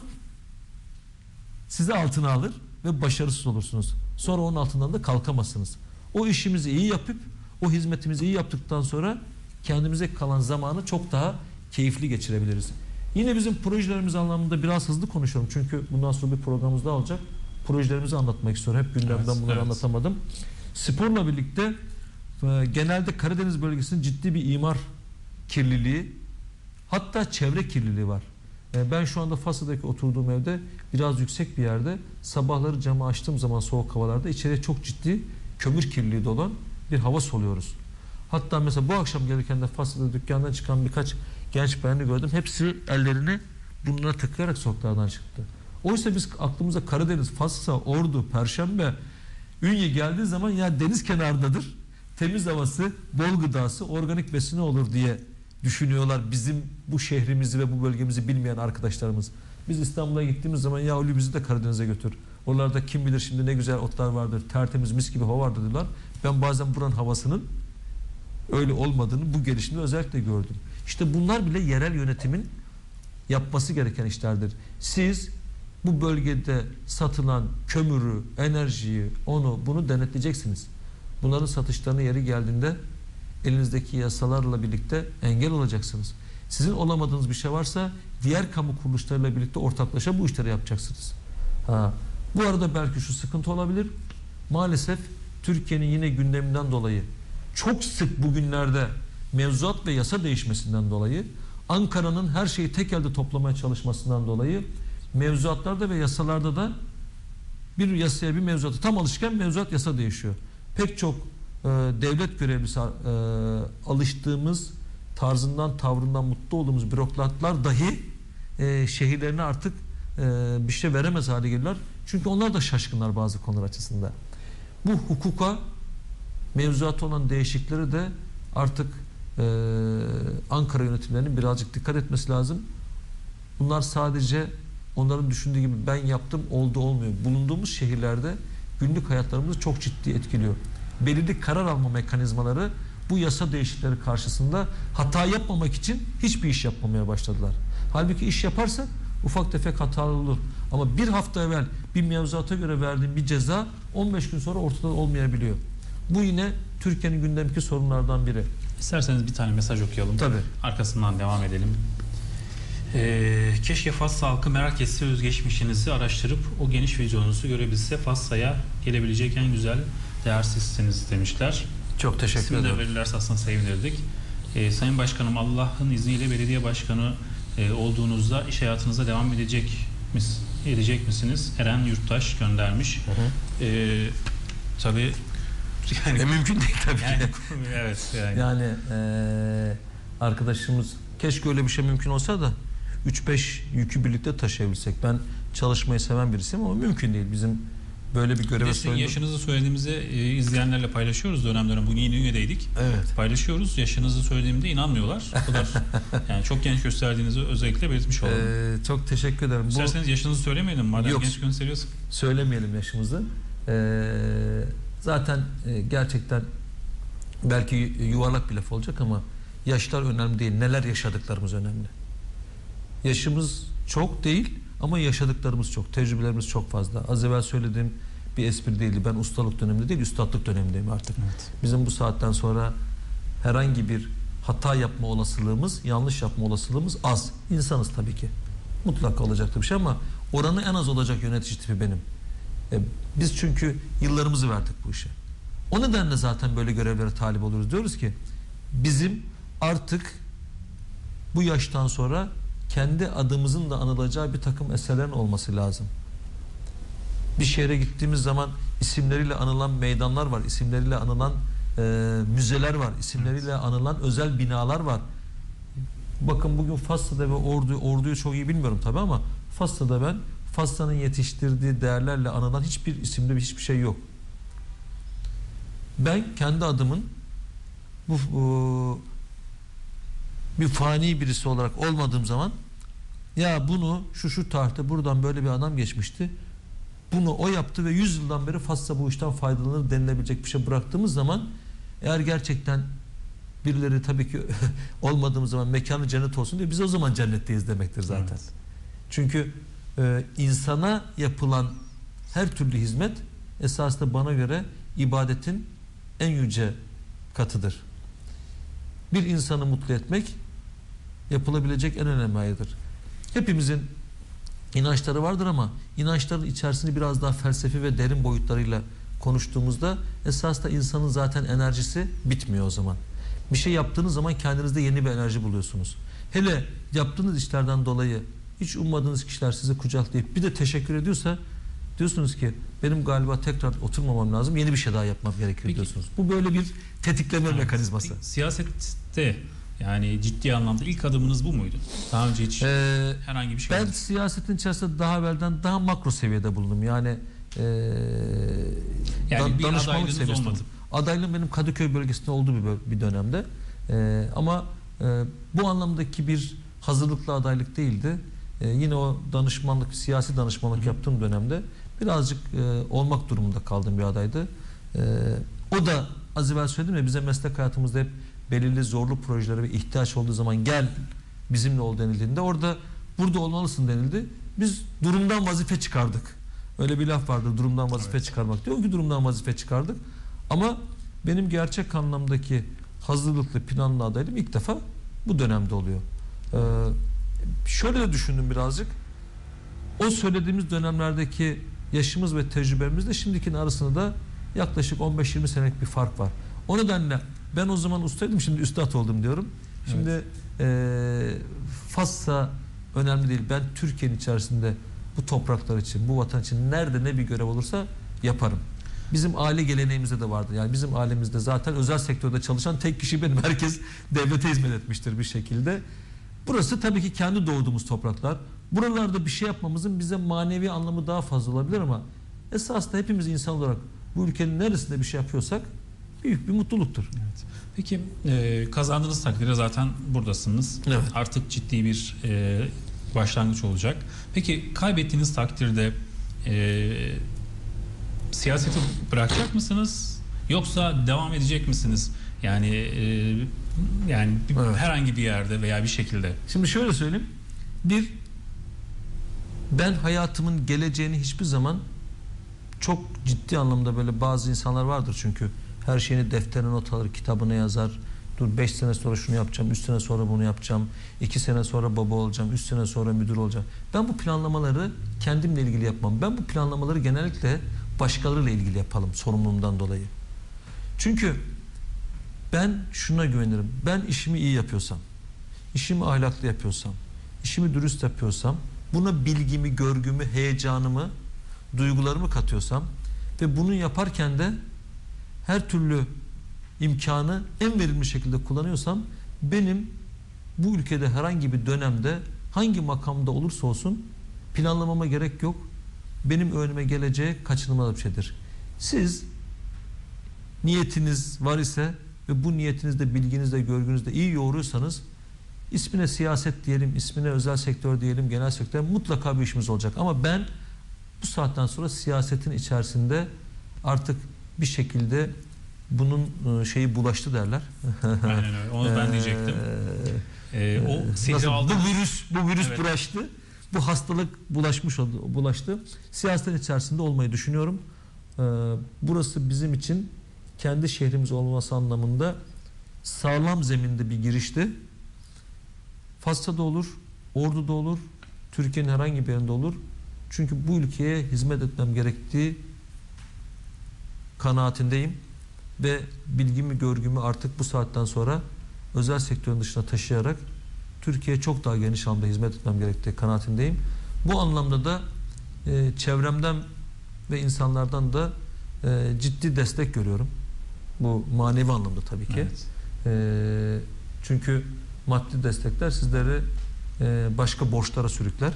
sizi altına alır ve başarısız olursunuz. Sonra onun altından da kalkamazsınız. O işimizi iyi yapıp o hizmetimizi iyi yaptıktan sonra kendimize kalan zamanı çok daha keyifli geçirebiliriz. Yine bizim projelerimiz anlamında biraz hızlı konuşuyorum. Çünkü bundan sonra bir programımız daha olacak. Projelerimizi anlatmak istiyorum. Hep gündemden bunları anlatamadım. Sporla birlikte genelde Karadeniz bölgesinin ciddi bir imar kirliliği, hatta çevre kirliliği var. Ben şu anda Fas'taki oturduğum evde biraz yüksek bir yerde sabahları camı açtığım zaman soğuk havalarda içeriye çok ciddi kömür kirliliği dolan bir hava soluyoruz. Hatta mesela bu akşam gelirken de Fas'ta dükkandan çıkan birkaç genç beğeni gördüm. Hepsi ellerini burnuna tıkayarak sokaklardan çıktı. Oysa biz aklımıza Karadeniz, Fas'a, Ordu, Perşembe, Ünye geldiği zaman ya deniz kenarındadır. Temiz havası, bol gıdası, organik besini olur diye düşünüyorlar bizim bu şehrimizi ve bu bölgemizi bilmeyen arkadaşlarımız. Biz İstanbul'a gittiğimiz zaman ya Ulu bizi de Karadeniz'e götür. Oralarda kim bilir şimdi ne güzel otlar vardır, tertemiz mis gibi hava vardır diyorlar. Ben bazen buranın havasının öyle olmadığını bu gelişimde özellikle gördüm. İşte bunlar bile yerel yönetimin yapması gereken işlerdir. Siz bu bölgede satılan kömürü, enerjiyi, onu bunu denetleyeceksiniz. Bunların satışlarına yeri geldiğinde elinizdeki yasalarla birlikte engel olacaksınız. Sizin olamadığınız bir şey varsa diğer kamu kuruluşlarıyla birlikte ortaklaşa bu işleri yapacaksınız. Bu arada belki şu sıkıntı olabilir. Maalesef Türkiye'nin yine gündeminden dolayı çok sık bugünlerde mevzuat ve yasa değişmesinden dolayı Ankara'nın her şeyi tek elde toplamaya çalışmasından dolayı mevzuatlarda ve yasalarda da bir yasaya bir mevzuata tam alışken mevzuat yasa değişiyor. Pek çok devlet görevlisi alıştığımız tarzından tavrından mutlu olduğumuz bürokratlar dahi şehirlerine artık bir şey veremez hale gelirler. Çünkü onlar da şaşkınlar bazı konular açısından. Bu hukuka mevzuatı olan değişikleri de artık Ankara yönetimlerinin birazcık dikkat etmesi lazım. Bunlar sadece onların düşündüğü gibi ben yaptım oldu olmuyor. Bulunduğumuz şehirlerde günlük hayatlarımızı çok ciddi etkiliyor. Belirli karar alma mekanizmaları bu yasa değişiklikleri karşısında hata yapmamak için hiçbir iş yapmamaya başladılar. Halbuki iş yaparsak ufak tefek hatalar olur. Ama bir hafta evvel bir mevzuata göre verdiğim bir ceza 15 gün sonra ortada olmayabiliyor. Bu yine Türkiye'nin gündemdeki sorunlardan biri. İsterseniz bir tane mesaj okuyalım. Tabii. Arkasından devam edelim. Keşke Fas halkı merak etse özgeçmişinizi araştırıp o geniş vizyonunuzu görebilse Fas'a'ya gelebilecek en güzel değer sizsiniz demişler. Çok teşekkür ederim. İsmini de verirlerse aslında sevinirdik. Sayın Başkanım, Allah'ın izniyle belediye başkanı olduğunuzda iş hayatınıza devam edecek misiniz? Eren Yurttaş göndermiş. Tabii yani mümkün değil tabii. Yani, evet. Yani arkadaşımız keşke öyle bir şey mümkün olsa da 3-5 yükü birlikte taşıyabilsek. Ben çalışmayı seven birisiyim ama mümkün değil. Bizim böyle bir göreve Sizin yaşınızı söylediğimizde izleyenlerle paylaşıyoruz dönem dönem. Bugün yine Ünye'deydik. Evet. Paylaşıyoruz. Yaşınızı söylediğimde inanmıyorlar. O kadar yani çok genç gösterdiğinizi özellikle belirtmiş olalım. Çok teşekkür ederim. İsterseniz yaşınızı söylemeyelim madem Yok, genç gösteriyorsun. Söylemeyelim yaşımızı. Zaten gerçekten belki yuvarlak bir laf olacak ama yaşlar önemli değil. Neler yaşadıklarımız önemli. Yaşımız çok değil ama yaşadıklarımız çok. Tecrübelerimiz çok fazla. Az evvel söylediğim bir espri değildi. Ben ustalık döneminde değil, üstadlık dönemindeyim artık. Evet. Bizim bu saatten sonra herhangi bir hata yapma olasılığımız, yanlış yapma olasılığımız az. İnsanız tabii ki. Mutlaka olacaktır bir şey ama oranı en az olacak yönetici tipi benim. Biz çünkü yıllarımızı verdik bu işe. O nedenle zaten böyle görevlere talip oluruz. Diyoruz ki bizim artık bu yaştan sonra kendi adımızın da anılacağı bir takım eserlerin olması lazım. Bir şehre gittiğimiz zaman isimleriyle anılan meydanlar var, isimleriyle anılan müzeler var, isimleriyle anılan özel binalar var. Bakın bugün Fassa'da ve Ordu'yu çok iyi bilmiyorum tabii ama Fassa'da ben Fassa'nın yetiştirdiği değerlerle anılan hiçbir isimde hiçbir şey yok. Ben kendi adımın bir fani birisi olarak olmadığım zaman ya bunu şu tarihte buradan böyle bir adam geçmişti. Bunu o yaptı ve 100 yıldan beri Fassa bu işten faydalanır denilebilecek bir şey bıraktığımız zaman eğer gerçekten birileri tabii ki olmadığımız zaman mekanı cennet olsun diye biz o zaman cennetteyiz demektir zaten. Evet. Çünkü insana yapılan her türlü hizmet esasında bana göre ibadetin en yüce katıdır. Bir insanı mutlu etmek yapılabilecek en önemli ayıdır. Hepimizin inançları vardır ama inançların içerisini biraz daha felsefi ve derin boyutlarıyla konuştuğumuzda esasında insanın zaten enerjisi bitmiyor o zaman. Bir şey yaptığınız zaman kendinizde yeni bir enerji buluyorsunuz. Hele yaptığınız işlerden dolayı hiç ummadığınız kişiler sizi kucaklayıp bir de teşekkür ediyorsa diyorsunuz ki benim galiba tekrar oturmamam lazım, yeni bir şey daha yapmam gerekiyor. Peki, diyorsunuz. Bu böyle bir tetikleme mekanizması. Siyasette yani ciddi anlamda ilk adımınız bu muydu? Daha önce hiç herhangi bir şey ben olmadı. Siyasetin içerisinde daha evvelden daha makro seviyede bulundum. Yani bir danışmanlık adaylığınız seviyesinde. olmadı. Adaylığım benim Kadıköy bölgesinde olduğu bir dönemde. Ama bu anlamdaki bir hazırlıklı adaylık değildi. Yine o danışmanlık, siyasi danışmanlık yaptığım dönemde birazcık olmak durumunda kaldığım bir adaydı. O da az evvel söyledim ya, bize meslek hayatımızda hep belirli zorlu projelere ve ihtiyaç olduğu zaman gel bizimle ol denildiğinde orada burada olmalısın denildi. Biz durumdan vazife çıkardık. Öyle bir laf vardır, durumdan vazife çıkarmak diyor ki durumdan vazife çıkardık. Ama benim gerçek anlamdaki hazırlıklı planlı adaylığım ilk defa bu dönemde oluyor. Şöyle de düşündüm birazcık. O söylediğimiz dönemlerdeki yaşımız ve tecrübemizle şimdikinin arasında da yaklaşık 15-20 senelik bir fark var. O nedenle ben o zaman ustaydım, şimdi üstad oldum diyorum. Şimdi Fassa önemli değil. Ben Türkiye'nin içerisinde bu topraklar için, bu vatan için nerede ne bir görev olursa yaparım. Bizim aile geleneğimizde de vardı. Yani bizim ailemizde zaten özel sektörde çalışan tek kişi benim. Herkes devlete hizmet etmiştir bir şekilde. Burası tabii ki kendi doğduğumuz topraklar. Buralarda bir şey yapmamızın bize manevi anlamı daha fazla olabilir ama esasında hepimiz insan olarak bu ülkenin neresinde bir şey yapıyorsak büyük bir mutluluktur. Evet. Peki kazandığınız takdirde zaten buradasınız. Evet. Artık ciddi bir başlangıç olacak. Peki kaybettiğiniz takdirde siyaseti bırakacak mısınız? Yoksa devam edecek misiniz? Yani evet, herhangi bir yerde veya bir şekilde. Şimdi şöyle söyleyeyim. Ben hayatımın geleceğini hiçbir zaman çok ciddi anlamda böyle bazı insanlar vardır çünkü her şeyini defterine not alır, kitabına yazar. Dur 5 sene sonra şunu yapacağım, 3 sene sonra bunu yapacağım, 2 sene sonra baba olacağım, 3 sene sonra müdür olacağım. Ben bu planlamaları kendimle ilgili yapmam. Ben bu planlamaları genellikle başkalarıyla ilgili yapalım sorumluluğumdan dolayı. Çünkü ben şuna güvenirim. Ben işimi iyi yapıyorsam, işimi ahlaklı yapıyorsam, işimi dürüst yapıyorsam, buna bilgimi, görgümü, heyecanımı, duygularımı katıyorsam ve bunu yaparken de her türlü imkanı en verimli şekilde kullanıyorsam benim bu ülkede herhangi bir dönemde hangi makamda olursa olsun planlamama gerek yok. Benim önüme geleceği kaçınılmaz bir şeydir. Siz niyetiniz var ise ve bu niyetinizde, bilginizde, görgünüzde iyi yoğuruyorsanız ismine siyaset diyelim, ismine özel sektör diyelim, genel sektör mutlaka bir işimiz olacak. Ama ben bu saatten sonra siyasetin içerisinde artık bir şekilde bunun şeyi bulaştı derler. Aynen öyle. Onu ben diyecektim. O sihri aldı. Bu virüs Evet. bulaştı. Bu hastalık bulaştı. Siyasetin içerisinde olmayı düşünüyorum. Burası bizim için kendi şehrimiz olması anlamında sağlam zeminde bir girişti. Fas'ta olur, Ordu'da olur, Türkiye'nin herhangi bir yerinde olur. Çünkü bu ülkeye hizmet etmem gerektiği kanaatindeyim ve bilgimi, görgümü artık bu saatten sonra özel sektörün dışına taşıyarak Türkiye'ye çok daha geniş anlamda hizmet etmem gerektiği kanaatindeyim. Bu anlamda da çevremden ve insanlardan da ciddi destek görüyorum. Bu manevi anlamda tabii ki. Evet. Çünkü maddi destekler sizleri başka borçlara sürükler.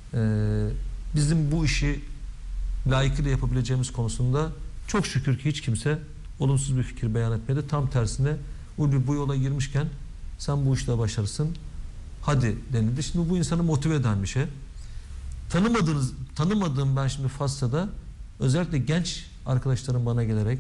Bizim bu işi layıkıyla yapabileceğimiz konusunda çok şükür ki hiç kimse olumsuz bir fikir beyan etmedi. Tam tersine Ulvi bu yola girmişken sen bu işte başarısın, hadi denildi. Şimdi bu insanı motive eden bir şey. Tanımadığım ben şimdi Fas'ta özellikle genç arkadaşlarım bana gelerek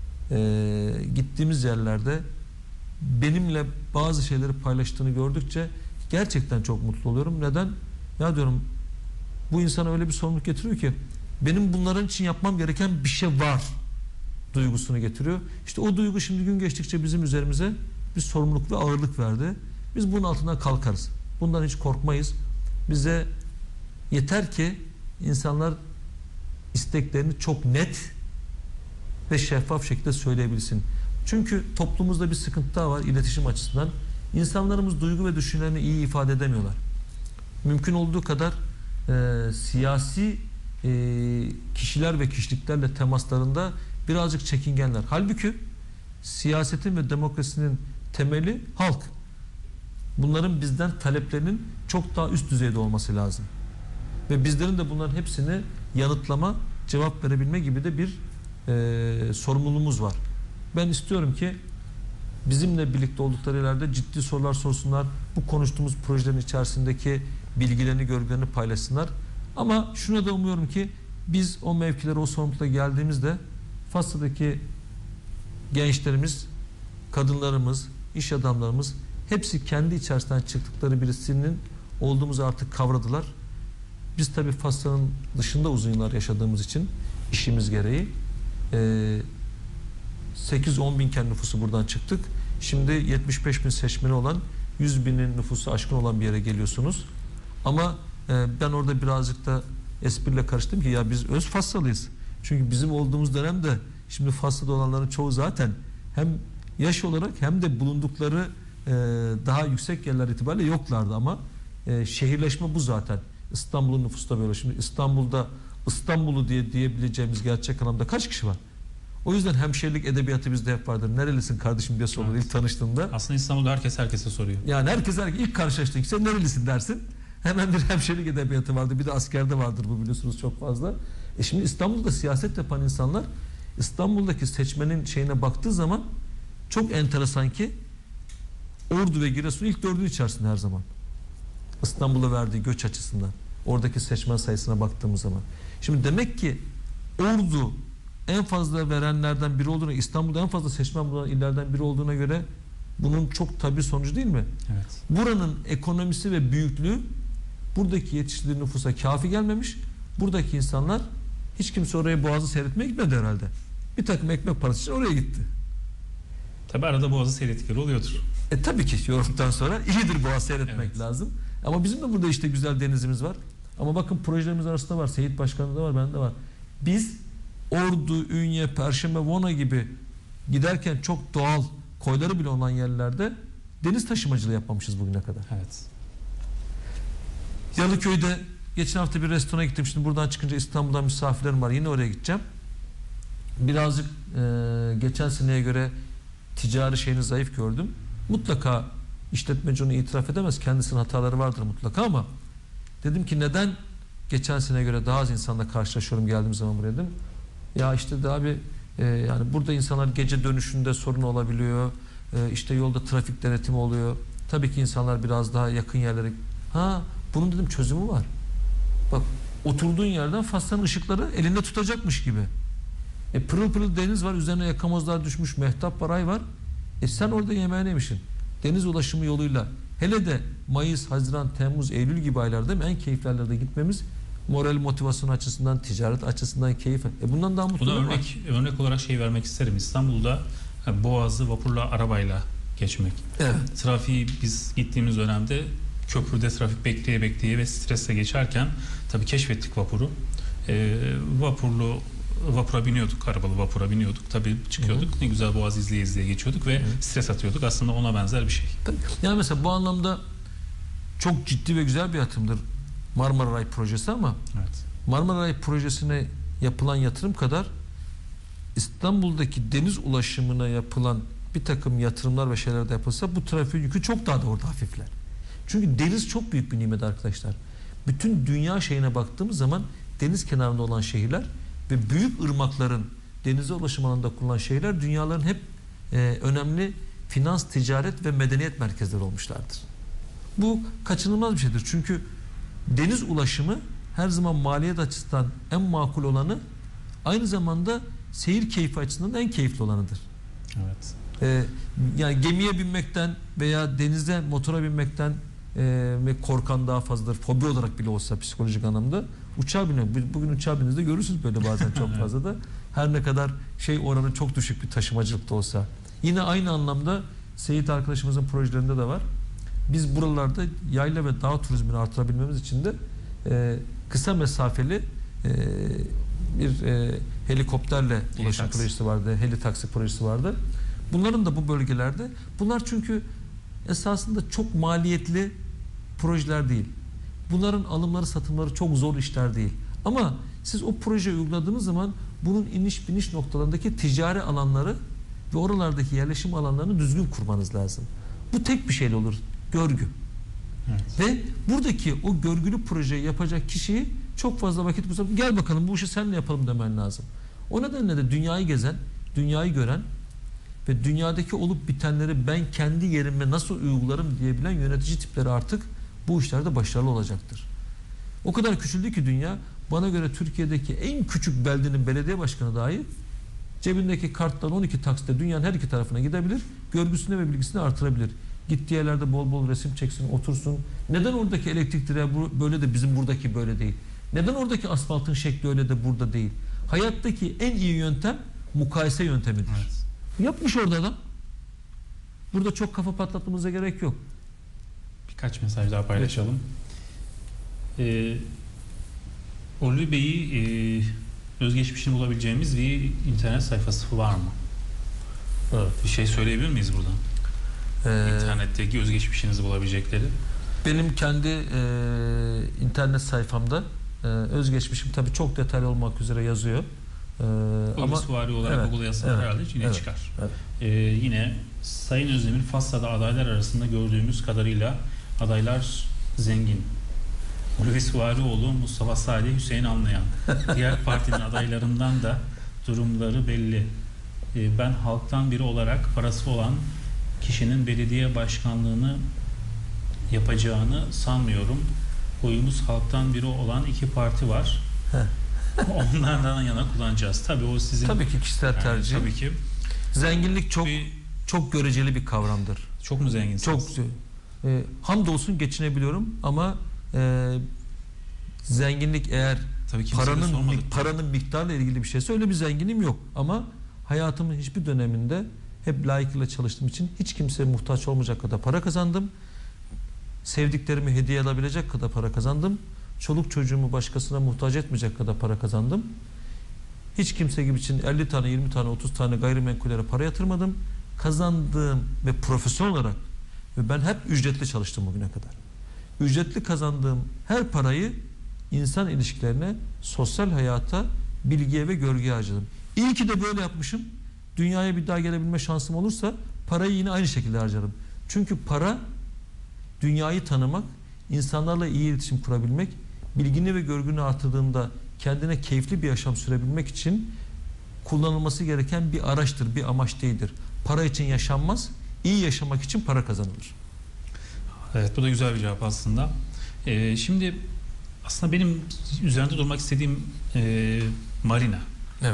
gittiğimiz yerlerde benimle bazı şeyleri paylaştığını gördükçe gerçekten çok mutlu oluyorum. Neden? Ya diyorum, bu insana öyle bir sorumluluk getiriyor ki benim bunların için yapmam gereken bir şey var duygusunu getiriyor. İşte o duygu şimdi gün geçtikçe bizim üzerimize bir sorumluluk ve ağırlık verdi. Biz bunun altından kalkarız. Bundan hiç korkmayız. Bize yeter ki insanlar isteklerini çok net ve şeffaf şekilde söyleyebilsin. Çünkü toplumumuzda bir sıkıntı daha var iletişim açısından. İnsanlarımız duygu ve düşüncelerini iyi ifade edemiyorlar. Mümkün olduğu kadar siyasi kişiler ve kişiliklerle temaslarında birazcık çekingenler. Halbuki siyasetin ve demokrasinin temeli halk. Bunların bizden taleplerinin çok daha üst düzeyde olması lazım. Ve bizlerin de bunların hepsini yanıtlama, cevap verebilme gibi de bir sorumluluğumuz var. Ben istiyorum ki bizimle birlikte oldukları yerlerde ciddi sorular sorsunlar. Bu konuştuğumuz projelerin içerisindeki bilgilerini, görgülerini paylaşsınlar. Ama şunu da umuyorum ki biz o mevkilere, o sorumlulukla geldiğimizde Fas'taki gençlerimiz, kadınlarımız, iş adamlarımız hepsi kendi içerisinden çıktıkları birisinin olduğumuzu artık kavradılar. Biz tabii Fas'ın dışında uzun yıllar yaşadığımız için işimiz gereği 8-10 binken nüfusu buradan çıktık. Şimdi 75 bin seçmeni olan 100 binin nüfusu aşkın olan bir yere geliyorsunuz. Ama ben orada birazcık da espriyle karıştım ki ya biz öz Fas'lıyız. Çünkü bizim olduğumuz dönemde şimdi Fas'ta olanların çoğu zaten hem yaş olarak hem de bulundukları daha yüksek yerler itibariyle yoklardı ama şehirleşme bu zaten. İstanbul'un nüfusu da böyle. Şimdi İstanbul'da İstanbul'u diyebileceğimiz gerçek anlamda kaç kişi var? O yüzden hemşerilik edebiyatı bizde hep vardır. Nerelisin kardeşim diye sorulur ilk tanıştığında. Aslında İstanbul'da herkes herkese soruyor. Yani herkes ilk karşılaştığında sen nerelisin dersin. Hemen bir hemşerilik edebiyatı vardır. Bir de askerde vardır bu, biliyorsunuz çok fazla. Şimdi İstanbul'da siyaset yapan insanlar İstanbul'daki seçmenin şeyine baktığı zaman çok enteresan ki Ordu ve Giresun ilk dördün içerisinde her zaman. İstanbul'a verdiği göç açısından. Oradaki seçmen sayısına baktığımız zaman. Şimdi demek ki Ordu en fazla verenlerden biri olduğuna, İstanbul'da en fazla seçmen bulan illerden biri olduğuna göre bunun çok tabii sonucu değil mi? Evet. Buranın ekonomisi ve büyüklüğü buradaki yetiştirdiği nüfusa kafi gelmemiş. Buradaki insanlar, hiç kimse oraya Boğaz'ı seyretmeye gitmedi herhalde. Bir takım ekmek parası için oraya gitti. Tabii arada Boğaz'ı seyrettikleri oluyordur. Tabii ki yorumdan sonra iyidir Boğaz seyretmek Evet. lazım. Ama bizim de burada işte güzel denizimiz var. Ama bakın projelerimiz arasında var. Seyit Başkanı'nda var, bende var. Biz Ordu, Ünye, Perşembe, Vona gibi giderken çok doğal koyları bile olan yerlerde deniz taşımacılığı yapmamışız bugüne kadar. Evet. Yalıköy'de geçen hafta bir restorana gittim. Şimdi buradan çıkınca İstanbul'dan misafirlerim var. Yine oraya gideceğim. Birazcık geçen seneye göre ticari şeyini zayıf gördüm. Mutlaka işletmeci onu itiraf edemez. Kendisinin hataları vardır mutlaka ama dedim ki neden geçen seneye göre daha az insanla karşılaşıyorum geldiğim zaman buraya dedim. Ya işte de abi yani burada insanlar gece dönüşünde sorun olabiliyor. İşte yolda trafik denetimi oluyor. Tabii ki insanlar biraz daha yakın yerlere. Bunun dedim çözümü var. Bak, oturduğun yerden Fas'tan ışıkları elinde tutacakmış gibi. Pırıl pırıl deniz var, üzerine yakamozlar düşmüş, mehtap var, ay var. Sen orada yemeğini yemişsin. Deniz ulaşımı yoluyla, hele de Mayıs, Haziran, Temmuz, Eylül gibi aylarda en keyifli aylarda gitmemiz, moral motivasyon açısından, ticaret açısından keyif. Bundan daha mutlu Buna olur mu? örnek olarak şey vermek isterim. İstanbul'da Boğaz'ı vapurla, arabayla geçmek. Evet. Trafiği biz gittiğimiz dönemde köprüde trafik bekleye ve stresle geçerken tabii keşfettik vapuru. Vapura biniyorduk, arabalı vapura biniyorduk. Tabii çıkıyorduk. Ne güzel Boğaz izleye geçiyorduk ve stres atıyorduk. Aslında ona benzer bir şey. Yani mesela bu anlamda çok ciddi ve güzel bir yatırımdır Marmara Ray projesi, ama Evet. Marmara Ray projesine yapılan yatırım kadar İstanbul'daki deniz ulaşımına yapılan bir takım yatırımlar ve şeyler de yapılsa bu trafik yükü çok daha da orada hafifler. Çünkü deniz çok büyük bir nimet arkadaşlar. Bütün dünya şeyine baktığımız zaman deniz kenarında olan şehirler ve büyük ırmakların denize ulaşım alanında kullanılan şehirler dünyaların hep önemli finans, ticaret ve medeniyet merkezleri olmuşlardır. Bu kaçınılmaz bir şeydir. Çünkü deniz ulaşımı her zaman maliyet açısından en makul olanı, aynı zamanda seyir keyfi açısından en keyifli olanıdır. Evet. Yani gemiye binmekten veya denize motora binmekten ve korkan daha fazladır. Fobi olarak bile olsa psikolojik anlamda. Uçağa biniyor. Bugün uçağa bindiğinizde görürsünüz böyle bazen çok fazla da. Her ne kadar şey oranı çok düşük bir taşımacılıkta olsa. Yine aynı anlamda Seyit arkadaşımızın projelerinde de var. Biz buralarda yayla ve dağ turizmini artırabilmemiz için de kısa mesafeli bir helikopterle ulaşım projesi vardı. Heli taksi projesi vardı. Bunların da bu bölgelerde. Bunlar çünkü esasında çok maliyetli projeler değil. Bunların alımları, satımları çok zor işler değil. Ama siz o projeyi uyguladığınız zaman bunun iniş biniş noktalarındaki ticari alanları ve oralardaki yerleşim alanlarını düzgün kurmanız lazım. Bu tek bir şeyle olur. Görgü. Evet. Ve buradaki o görgülü projeyi yapacak kişiyi çok fazla vakit bulsa, gel bakalım bu işi seninle yapalım demen lazım. O nedenle de dünyayı gezen, dünyayı gören ve dünyadaki olup bitenleri ben kendi yerime nasıl uygularım diyebilen yönetici tipleri artık bu işlerde başarılı olacaktır. O kadar küçüldü ki dünya, bana göre Türkiye'deki en küçük beldenin belediye başkanı dahi cebindeki karttan 12 taksitle dünyanın her iki tarafına gidebilir, görgüsünü ve bilgisini artırabilir. Gittiği yerlerde bol bol resim çeksin, otursun. Neden oradaki elektrik direği böyle de bizim buradaki böyle değil? Neden oradaki asfaltın şekli öyle de burada değil? Hayattaki en iyi yöntem mukayese yöntemidir. Evet. Yapmış orada adam. Burada çok kafa patlatmamıza gerek yok. Birkaç mesaj daha paylaşalım. Ulvi Bey'i özgeçmişini bulabileceğimiz bir internet sayfası var mı? Evet. Bir şey söyleyebilir miyiz buradan? İnternetteki özgeçmişinizi bulabilecekleri. Benim kendi internet sayfamda özgeçmişim tabii çok detaylı olmak üzere yazıyor. Ama süvari olarak evet, Google yazsalar evet, herhalde yine evet, çıkar. evet. Yine Sayın Özdemir Fassa'da adaylar arasında gördüğümüz kadarıyla adaylar zengin. Ulvi Süvarioğlu, Mustafa Salih, Hüseyin Anlayan. Diğer partinin adaylarından da durumları belli. Ben halktan biri olarak parası olan kişinin belediye başkanlığını yapacağını sanmıyorum. Oyumuz halktan biri olan iki parti var. Onlardan yana kullanacağız. Tabii o sizin... Tabii ki kişisel tercih. Tabii ki. Zenginlik çok göreceli bir kavramdır. Çok mu zenginsiniz? Çok. Hamdolsun geçinebiliyorum ama zenginlik eğer Tabii paranın miktarla ilgili bir şeyse öyle bir zenginim yok. Ama hayatımın hiçbir döneminde hep layıkıyla çalıştığım için hiç kimseye muhtaç olmayacak kadar para kazandım. Sevdiklerimi hediye alabilecek kadar para kazandım. Çoluk çocuğumu başkasına muhtaç etmeyecek kadar para kazandım. Hiç kimse gibi için 50 tane, 20 tane, 30 tane gayrimenkullere para yatırmadım. Kazandığım ve profesyonel olarak ve ben hep ücretli çalıştım bugüne kadar. Ücretli kazandığım her parayı insan ilişkilerine, sosyal hayata, bilgiye ve görgüye harcadım. İyi ki de böyle yapmışım. Dünyaya bir daha gelebilme şansım olursa parayı yine aynı şekilde harcarım. Çünkü para dünyayı tanımak, insanlarla iyi iletişim kurabilmek, bilgini ve görgünü artırdığında kendine keyifli bir yaşam sürebilmek için kullanılması gereken bir araçtır, bir amaç değildir. Para için yaşanmaz, iyi yaşamak için para kazanılır. Evet, bu da güzel bir cevap aslında. Şimdi aslında benim üzerinde durmak istediğim marina. Evet.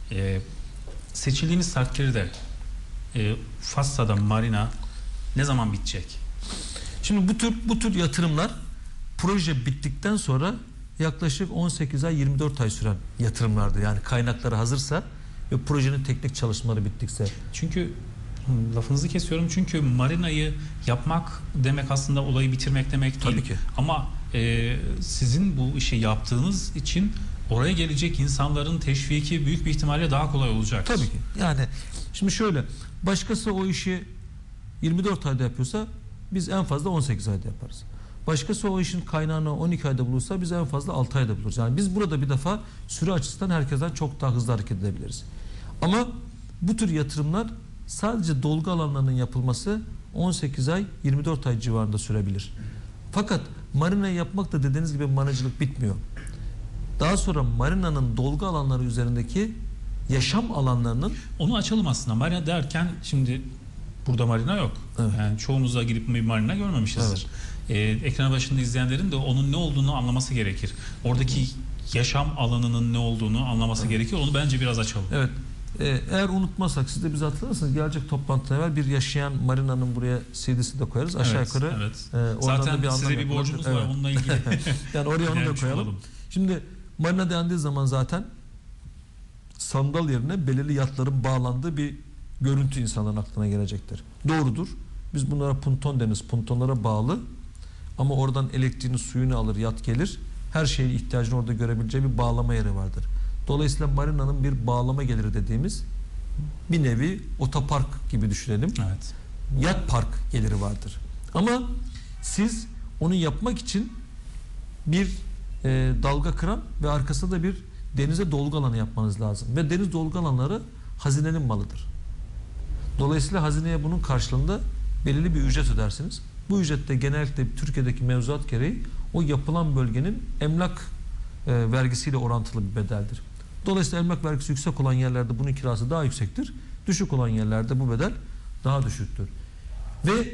Seçildiğiniz takdirde Fassa'da marina ne zaman bitecek? Şimdi bu tür yatırımlar proje bittikten sonra yaklaşık 18 ay 24 ay süren yatırımlardı. Yani kaynakları hazırsa ve projenin teknik çalışmaları bittikse. Çünkü lafınızı kesiyorum, çünkü marinayı yapmak demek aslında olayı bitirmek demek değil. Tabii ki. Ama sizin bu işi yaptığınız için oraya gelecek insanların teşviki büyük bir ihtimalle daha kolay olacak. Tabii ki. Yani şimdi şöyle, başkası o işi 24 ayda yapıyorsa biz en fazla 18 ayda yaparız. Başkası o işin kaynağını 12 ayda bulursa biz en fazla 6 ayda buluruz. Yani biz burada bir defa süre açısından herkesten çok daha hızlı hareket edebiliriz. Ama bu tür yatırımlar sadece dolgu alanlarının yapılması 18 ay 24 ay civarında sürebilir. Fakat marinayı yapmak da dediğiniz gibi marinacılık bitmiyor. Daha sonra marinanın dolgu alanları üzerindeki yaşam alanlarının... Onu açalım aslında. Marina derken şimdi burada marina yok. Evet. Yani çoğumuz da girip bir marina görmemişizdir. Evet. Ekran başında izleyenlerin de onun ne olduğunu anlaması gerekir. Oradaki yaşam alanının ne olduğunu anlaması gerekir. Onu bence biraz açalım. Evet. Eğer unutmazsak, siz de bizi hatırlarsınız, gelecek toplantıda evvel bir yaşayan marinanın buraya CD'si de koyarız. Aşağı yukarı. Evet. Zaten bir size bir borcumuz var onunla ilgili. Yani oraya onu da koyalım. Olalım. Şimdi marina dendiği zaman zaten sandal yerine belirli yatların bağlandığı bir görüntü insanların aklına gelecektir. Doğrudur. Biz bunlara punton deriz. Puntonlara bağlı ama oradan elektriğini, suyunu alır, yat gelir. Her şeyin ihtiyacını orada görebileceği bir bağlama yeri vardır. Dolayısıyla marinanın bir bağlama geliri dediğimiz bir nevi otopark gibi düşünelim. Evet. Yat park geliri vardır. Ama siz onu yapmak için bir dalga kıran ve arkasında da bir denize dolgu alanı yapmanız lazım. Ve deniz dolgu alanları hazinenin malıdır. Dolayısıyla hazineye bunun karşılığında belirli bir ücret ödersiniz. Bu ücret de genellikle Türkiye'deki mevzuat gereği o yapılan bölgenin emlak vergisiyle orantılı bir bedeldir. Dolayısıyla emlak vergisi yüksek olan yerlerde bunun kirası daha yüksektir. Düşük olan yerlerde bu bedel daha düşüktür. Ve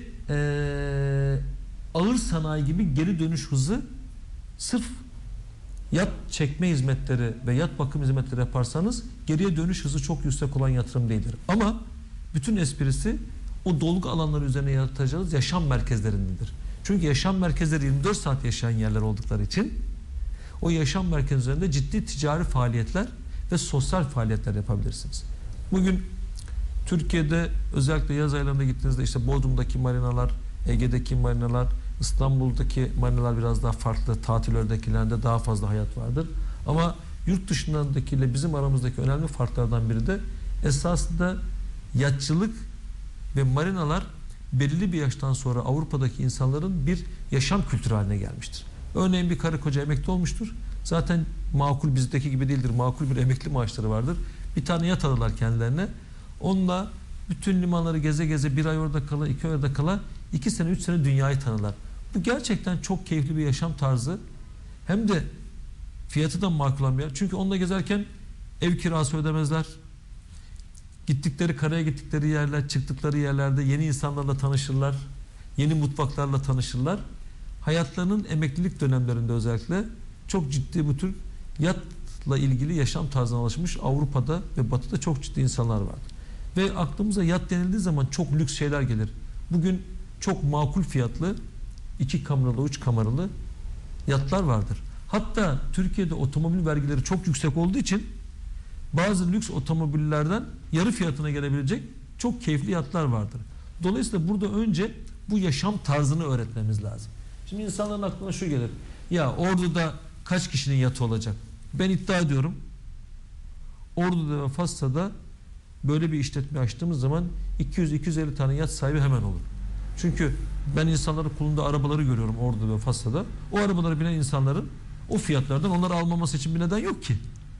ağır sanayi gibi geri dönüş hızı sırf yat çekme hizmetleri ve yat bakım hizmetleri yaparsanız geriye dönüş hızı çok yüksek olan yatırım değildir. Ama bütün esprisi o dolgu alanları üzerine yaratacağınız yaşam merkezlerindedir. Çünkü yaşam merkezleri 24 saat yaşayan yerler oldukları için o yaşam merkezi üzerinde ciddi ticari faaliyetler ve sosyal faaliyetler yapabilirsiniz. Bugün Türkiye'de özellikle yaz aylarında gittiğinizde işte Bodrum'daki marinalar, Ege'deki marinalar, İstanbul'daki marinalar biraz daha farklı. Tatil örneklerinde daha fazla hayat vardır. Ama yurt dışındakiyle bizim aramızdaki önemli farklardan biri de esasında yatçılık ve marinalar belirli bir yaştan sonra Avrupa'daki insanların bir yaşam kültürü haline gelmiştir. Örneğin bir karı koca emekli olmuştur. Zaten makul, bizdeki gibi değildir. Makul bir emekli maaşları vardır. Bir tane yat alırlar kendilerine. Onunla bütün limanları geze geze bir ay orada kala, 2 ay orada kala 2 sene 3 sene dünyayı tanırlar. Bu gerçekten çok keyifli bir yaşam tarzı. Hem de fiyatı da makul olan bir yer. Çünkü onunla gezerken ev kirası ödemezler. Gittikleri, karaya gittikleri yerler, çıktıkları yerlerde yeni insanlarla tanışırlar. Yeni mutfaklarla tanışırlar. Hayatlarının emeklilik dönemlerinde özellikle çok ciddi bu tür yatla ilgili yaşam tarzına alışmış Avrupa'da ve Batı'da çok ciddi insanlar vardır. Ve aklımıza yat denildiği zaman çok lüks şeyler gelir. Bugün çok makul fiyatlı 2 kameralı, 3 kameralı yatlar vardır. Hatta Türkiye'de otomobil vergileri çok yüksek olduğu için bazı lüks otomobillerden yarı fiyatına gelebilecek çok keyifli yatlar vardır. Dolayısıyla burada önce bu yaşam tarzını öğretmemiz lazım. Şimdi insanların aklına şu gelir. Ya Ordu'da kaç kişinin yatı olacak? Ben iddia ediyorum Ordu'da ve Fassa'da böyle bir işletme açtığımız zaman 200-250 tane yat sahibi hemen olur. Çünkü ben insanların kullandığı arabaları görüyorum Ordu'da ve Fassa'da. O arabalara binen insanların o fiyatlardan onları almaması için bir neden yok ki.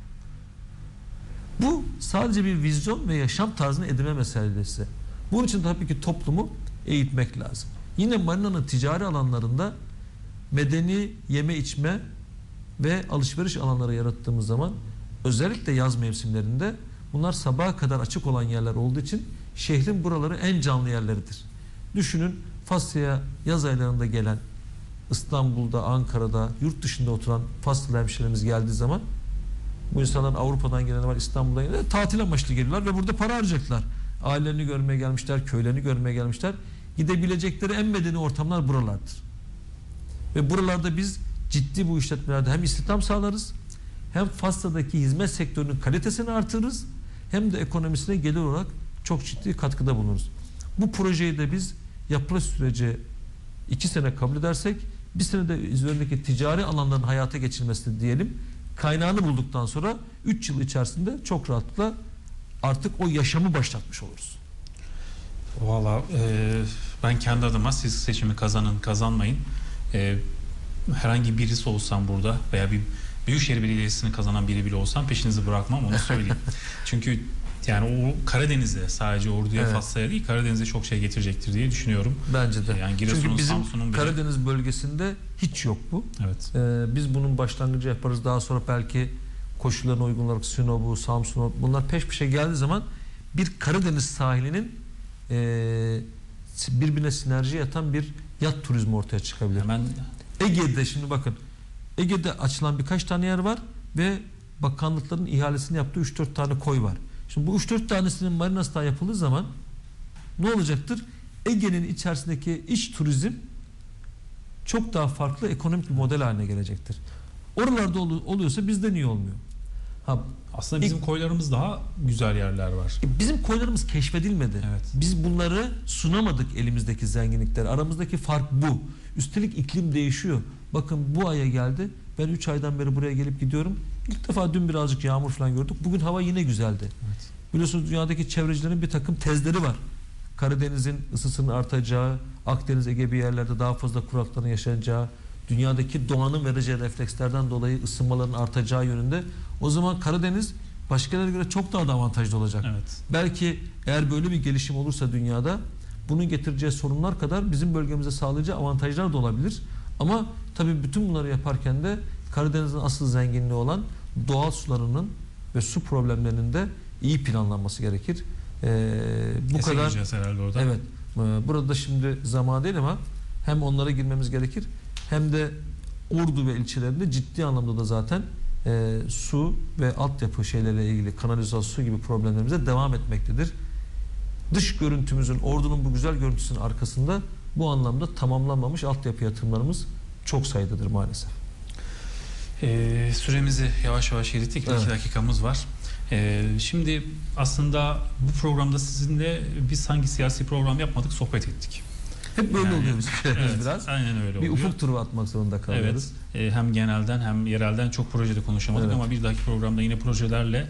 Bu sadece bir vizyon ve yaşam tarzını edinme meselesi. Bunun için tabii ki toplumu eğitmek lazım. Yine marinanın ticari alanlarında medeni yeme içme ve alışveriş alanları yarattığımız zaman özellikle yaz mevsimlerinde bunlar sabaha kadar açık olan yerler olduğu için şehrin buraları en canlı yerleridir. Düşünün, Fasya'ya yaz aylarında gelen, İstanbul'da, Ankara'da, yurt dışında oturan Faslı hemşehrilerimiz geldiği zaman Bu insanlar Avrupa'dan gelenler var, İstanbul'dan gelenler tatil amaçlı geliyorlar ve burada para harcayacaklar. Ailelerini görmeye gelmişler, köylerini görmeye gelmişler. Gidebilecekleri en medeni ortamlar buralardır. Ve buralarda biz ciddi bu işletmelerde hem istihdam sağlarız, hem Fassa'daki hizmet sektörünün kalitesini artırırız, hem de ekonomisine gelir olarak çok ciddi katkıda bulunuruz. Bu projeyi de biz yapılış süreci 2 sene kabul edersek, bir sene de üzerindeki ticari alanların hayata geçirilmesi diyelim, kaynağını bulduktan sonra 3 yıl içerisinde çok rahatlıkla artık o yaşamı başlatmış oluruz. Valla ben kendi adıma, siz seçimi kazanın kazanmayın, herhangi birisi olsam burada veya bir Büyükşehir Belediyesi'ni kazanan biri bile olsam peşinizi bırakmam, onu söyleyeyim. Çünkü yani o Karadeniz'e, sadece Ordu'ya, evet, Fassa'ya değil, Karadeniz'e çok şey getirecektir diye düşünüyorum. Bence de. Yani çünkü bizim Samsun'un Karadeniz bölgesinde hiç yok bu. Evet. Biz bunun başlangıcı yaparız. Daha sonra belki koşullarına uygun olarak Sinop'u, Samsun'u, bunlar peş peşe geldiği zaman bir Karadeniz sahilinin birbirine sinerji yatan bir yat turizmi ortaya çıkabilir. Hemen Ege'de şimdi bakın, Ege'de açılan birkaç tane yer var ve bakanlıkların ihalesini yaptığı 3-4 tane koy var. Şimdi bu 3-4 tanesinin marinası daha yapıldığı zaman ne olacaktır? Ege'nin içerisindeki iç turizm çok daha farklı ekonomik bir model haline gelecektir. Oralarda oluyorsa bizde niye olmuyor? Aslında bizim koylarımız daha güzel yerler var. Bizim koylarımız keşfedilmedi. Evet. Biz bunları sunamadık, elimizdeki zenginlikleri. Aramızdaki fark bu. Üstelik iklim değişiyor. Bakın bu aya geldi. Ben 3 aydan beri buraya gelip gidiyorum. İlk defa dün birazcık yağmur falan gördük. Bugün hava yine güzeldi. Evet. Biliyorsunuz dünyadaki çevrecilerin bir takım tezleri var. Karadeniz'in ısısının artacağı, Akdeniz, Ege bir yerlerde daha fazla kuraklığın yaşanacağı, dünyadaki doğanın vereceği reflekslerden dolayı ısınmaların artacağı yönünde. O zaman Karadeniz başka yerlere göre çok daha da avantajlı olacak. Evet. Belki eğer böyle bir gelişim olursa dünyada, bunun getireceği sorunlar kadar bizim bölgemize sağlayacağı avantajlar da olabilir. Ama tabii bütün bunları yaparken de Karadeniz'in asıl zenginliği olan doğal sularının ve su problemlerinin de iyi planlanması gerekir. Bu kadar herhalde orada. Evet. Burada şimdi zaman değil ama hem onlara girmemiz gerekir, hem de Ordu ve ilçelerinde ciddi anlamda da zaten su ve altyapı şeylerle ilgili kanalizasyon, su gibi problemlerimize devam etmektedir. Dış görüntümüzün, Ordu'nun bu güzel görüntüsünün arkasında bu anlamda tamamlanmamış altyapı yatırımlarımız çok sayıdadır maalesef. Süremizi yavaş yavaş yedirdik. Evet. 2 dakikamız var. Şimdi aslında bu programda sizinle biz hangi siyasi program yapmadık, sohbet ettik. Hep böyle oluyor biz evet, biraz. Aynen öyle oluyor. Bir ufuk turu atmak zorunda kalıyoruz. Evet. Hem genelden hem yerelden çok projede konuşamadık, evet, ama bir dahaki programda yine projelerle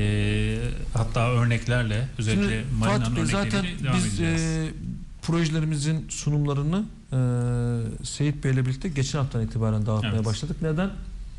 hatta örneklerle, özellikle Marina'nın örnekleriyle devam edeceğiz. Projelerimizin sunumlarını Seyit Bey'le birlikte geçen haftadan itibaren dağıtmaya, evet, başladık. Neden?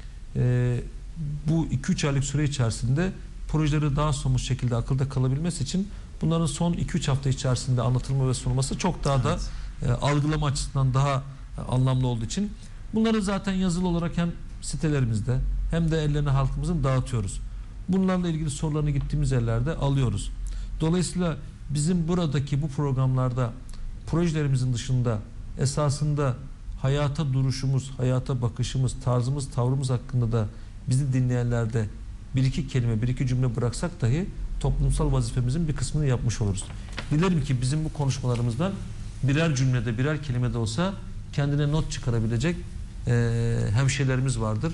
Bu 2-3 aylık süre içerisinde projeleri daha somut şekilde akılda kalabilmesi için bunların son 2-3 hafta içerisinde anlatılma ve sunulması çok daha, evet, da algılama açısından daha anlamlı olduğu için bunları zaten yazılı olarak hem sitelerimizde hem de ellerine halkımızın dağıtıyoruz. Bunlarla ilgili sorularını gittiğimiz yerlerde alıyoruz. Dolayısıyla bizim buradaki bu programlarda projelerimizin dışında esasında hayata duruşumuz, hayata bakışımız, tarzımız, tavrımız hakkında da bizi dinleyenlerde bir iki kelime, bir iki cümle bıraksak dahi toplumsal vazifemizin bir kısmını yapmış oluruz. Dilerim ki bizim bu konuşmalarımızdan birer cümlede, birer kelimede olsa kendine not çıkarabilecek hemşehrilerimiz vardır.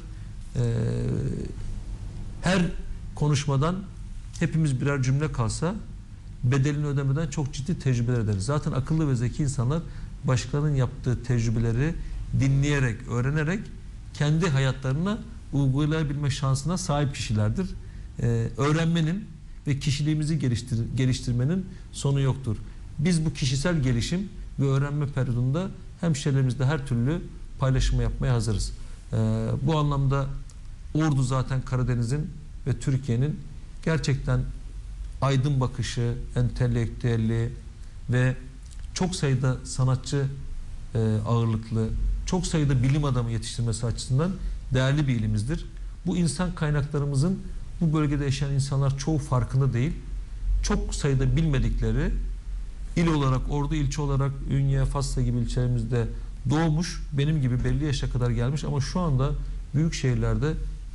Her konuşmadan hepimiz birer cümle kalsa bedelini ödemeden çok ciddi tecrübeler ederiz. Zaten akıllı ve zeki insanlar başkalarının yaptığı tecrübeleri dinleyerek, öğrenerek kendi hayatlarına uygulayabilme şansına sahip kişilerdir. Öğrenmenin ve kişiliğimizi geliştirmenin sonu yoktur. Biz bu kişisel gelişim ve öğrenme periyodunda hemşehrilerimizle her türlü paylaşımı yapmaya hazırız. Bu anlamda Ordu zaten Karadeniz'in ve Türkiye'nin gerçekten aydın bakışı, entelektüelliği ve çok sayıda sanatçı ağırlıklı, çok sayıda bilim adamı yetiştirmesi açısından değerli bir ilimizdir. Bu insan kaynaklarımızın bu bölgede yaşayan insanlar çoğu farkında değil. Çok sayıda bilmedikleri, il olarak, Ordu ilçe olarak Ünye, Fassa gibi ilçelerimizde doğmuş, benim gibi belli yaşa kadar gelmiş ama şu anda büyük şehirlerde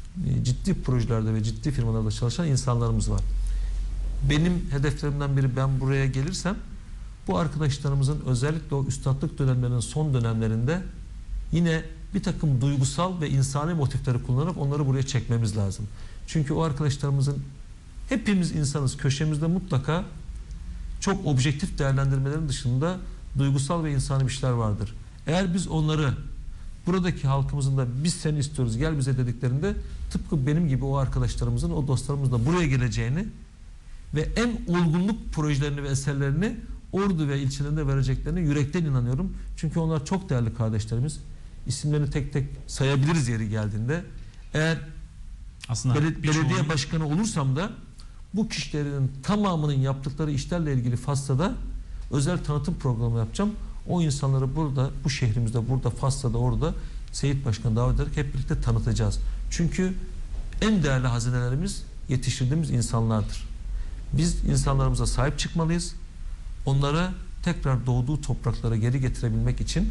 ciddi projelerde ve ciddi firmalarda çalışan insanlarımız var. Benim hedeflerimden biri, ben buraya gelirsem bu arkadaşlarımızın özellikle o üstadlık dönemlerinin son dönemlerinde yine bir takım duygusal ve insani motifleri kullanarak onları buraya çekmemiz lazım. Çünkü o arkadaşlarımızın, hepimiz insanız, köşemizde mutlaka çok objektif değerlendirmelerin dışında duygusal ve insani bir şeyler vardır. Eğer biz onları, buradaki halkımızın da biz seni istiyoruz gel bize dediklerinde, tıpkı benim gibi o arkadaşlarımızın, o dostlarımızın da buraya geleceğini ve en olgunluk projelerini ve eserlerini Ordu ve ilçelerinde vereceklerine yürekten inanıyorum. Çünkü onlar çok değerli kardeşlerimiz. İsimlerini tek tek sayabiliriz yeri geldiğinde. Eğer aslında belediye başkanı olursam da bu kişilerin tamamının yaptıkları işlerle ilgili Fassa'da özel tanıtım programı yapacağım. O insanları burada, bu şehrimizde, burada Fassa'da, orada Seyit Başkanı davet ederek hep birlikte tanıtacağız. Çünkü en değerli hazinelerimiz yetiştirdiğimiz insanlardır. Biz insanlarımıza sahip çıkmalıyız. Onlara tekrar doğduğu topraklara geri getirebilmek için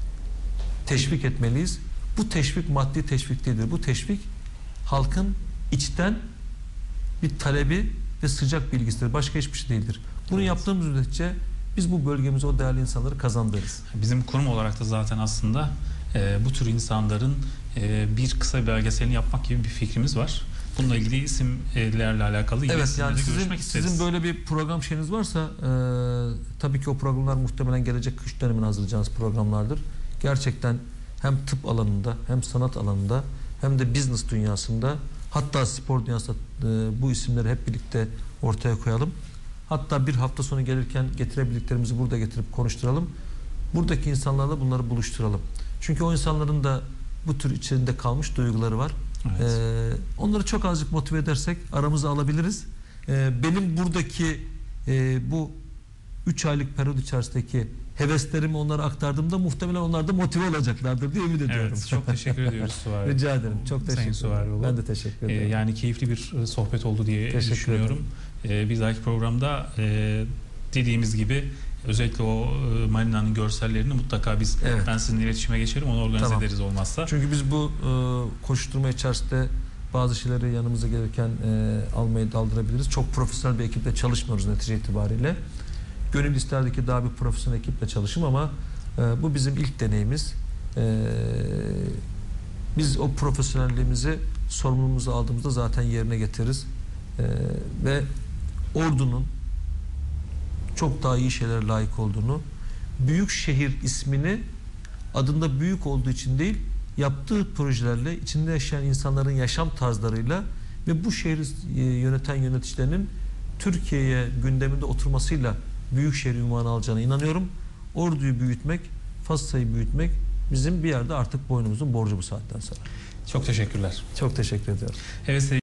teşvik etmeliyiz. Bu teşvik maddi teşvik değildir. Bu teşvik halkın içten bir talebi ve sıcak bilgisidir. Başka hiçbir şey değildir. Bunu yaptığımız müddetçe biz bu bölgemize o değerli insanları kazandırırız. Bizim kurum olarak da zaten aslında bu tür insanların bir kısa bir belgeselini yapmak gibi bir fikrimiz var. Bununla ilgili isimlerle alakalı yine evet, yani görüşmek isteriz. Sizin böyle bir program şeyiniz varsa tabii ki o programlar muhtemelen gelecek kış dönemine hazırlayacağınız programlardır. Gerçekten hem tıp alanında hem sanat alanında hem de business dünyasında, hatta spor dünyasında bu isimleri hep birlikte ortaya koyalım. Hatta bir hafta sonu gelirken getirebildiklerimizi burada getirip konuşturalım. Buradaki insanlarla bunları buluşturalım. Çünkü o insanların da bu tür içinde kalmış duyguları var. Evet. Onları çok azıcık motive edersek aramıza alabiliriz. Benim buradaki bu 3 aylık periyot içerisindeki heveslerimi onlara aktardığımda muhtemelen onlar da motive olacaklardır diye ümit ediyorum. Evet, çok teşekkür ediyoruz Suvari. Rica ederim. Çok teşekkür ederim. Ben de teşekkür ederim. Yani keyifli bir sohbet oldu diye teşekkür düşünüyorum. Bir dahaki programda dediğimiz gibi özellikle o marinanın görsellerini mutlaka biz, evet, ben sizinle iletişime geçerim, onu organize ederiz olmazsa. Çünkü biz bu koşturma içerisinde bazı şeyleri yanımıza gelirken almayı daldırabiliriz. Çok profesyonel bir ekiple çalışmıyoruz netice itibariyle. Gönül isterdi ki daha bir profesyonel ekiple çalışım ama bu bizim ilk deneyimiz. Biz o profesyonelliğimizi, sorumluluğumuzu aldığımızda zaten yerine getiririz. Ve Ordu'nun çok daha iyi şeylere layık olduğunu, büyük şehir ismini adında büyük olduğu için değil, yaptığı projelerle, içinde yaşayan insanların yaşam tarzlarıyla ve bu şehri yöneten yöneticilerinin Türkiye'ye gündeminde oturmasıyla büyük şehir ünvanı alacağına inanıyorum. Ordu'yu büyütmek, Fassa'yı büyütmek bizim bir yerde artık boynumuzun borcu bu saatten sonra. Çok teşekkürler. Çok teşekkür ediyorum. Evet.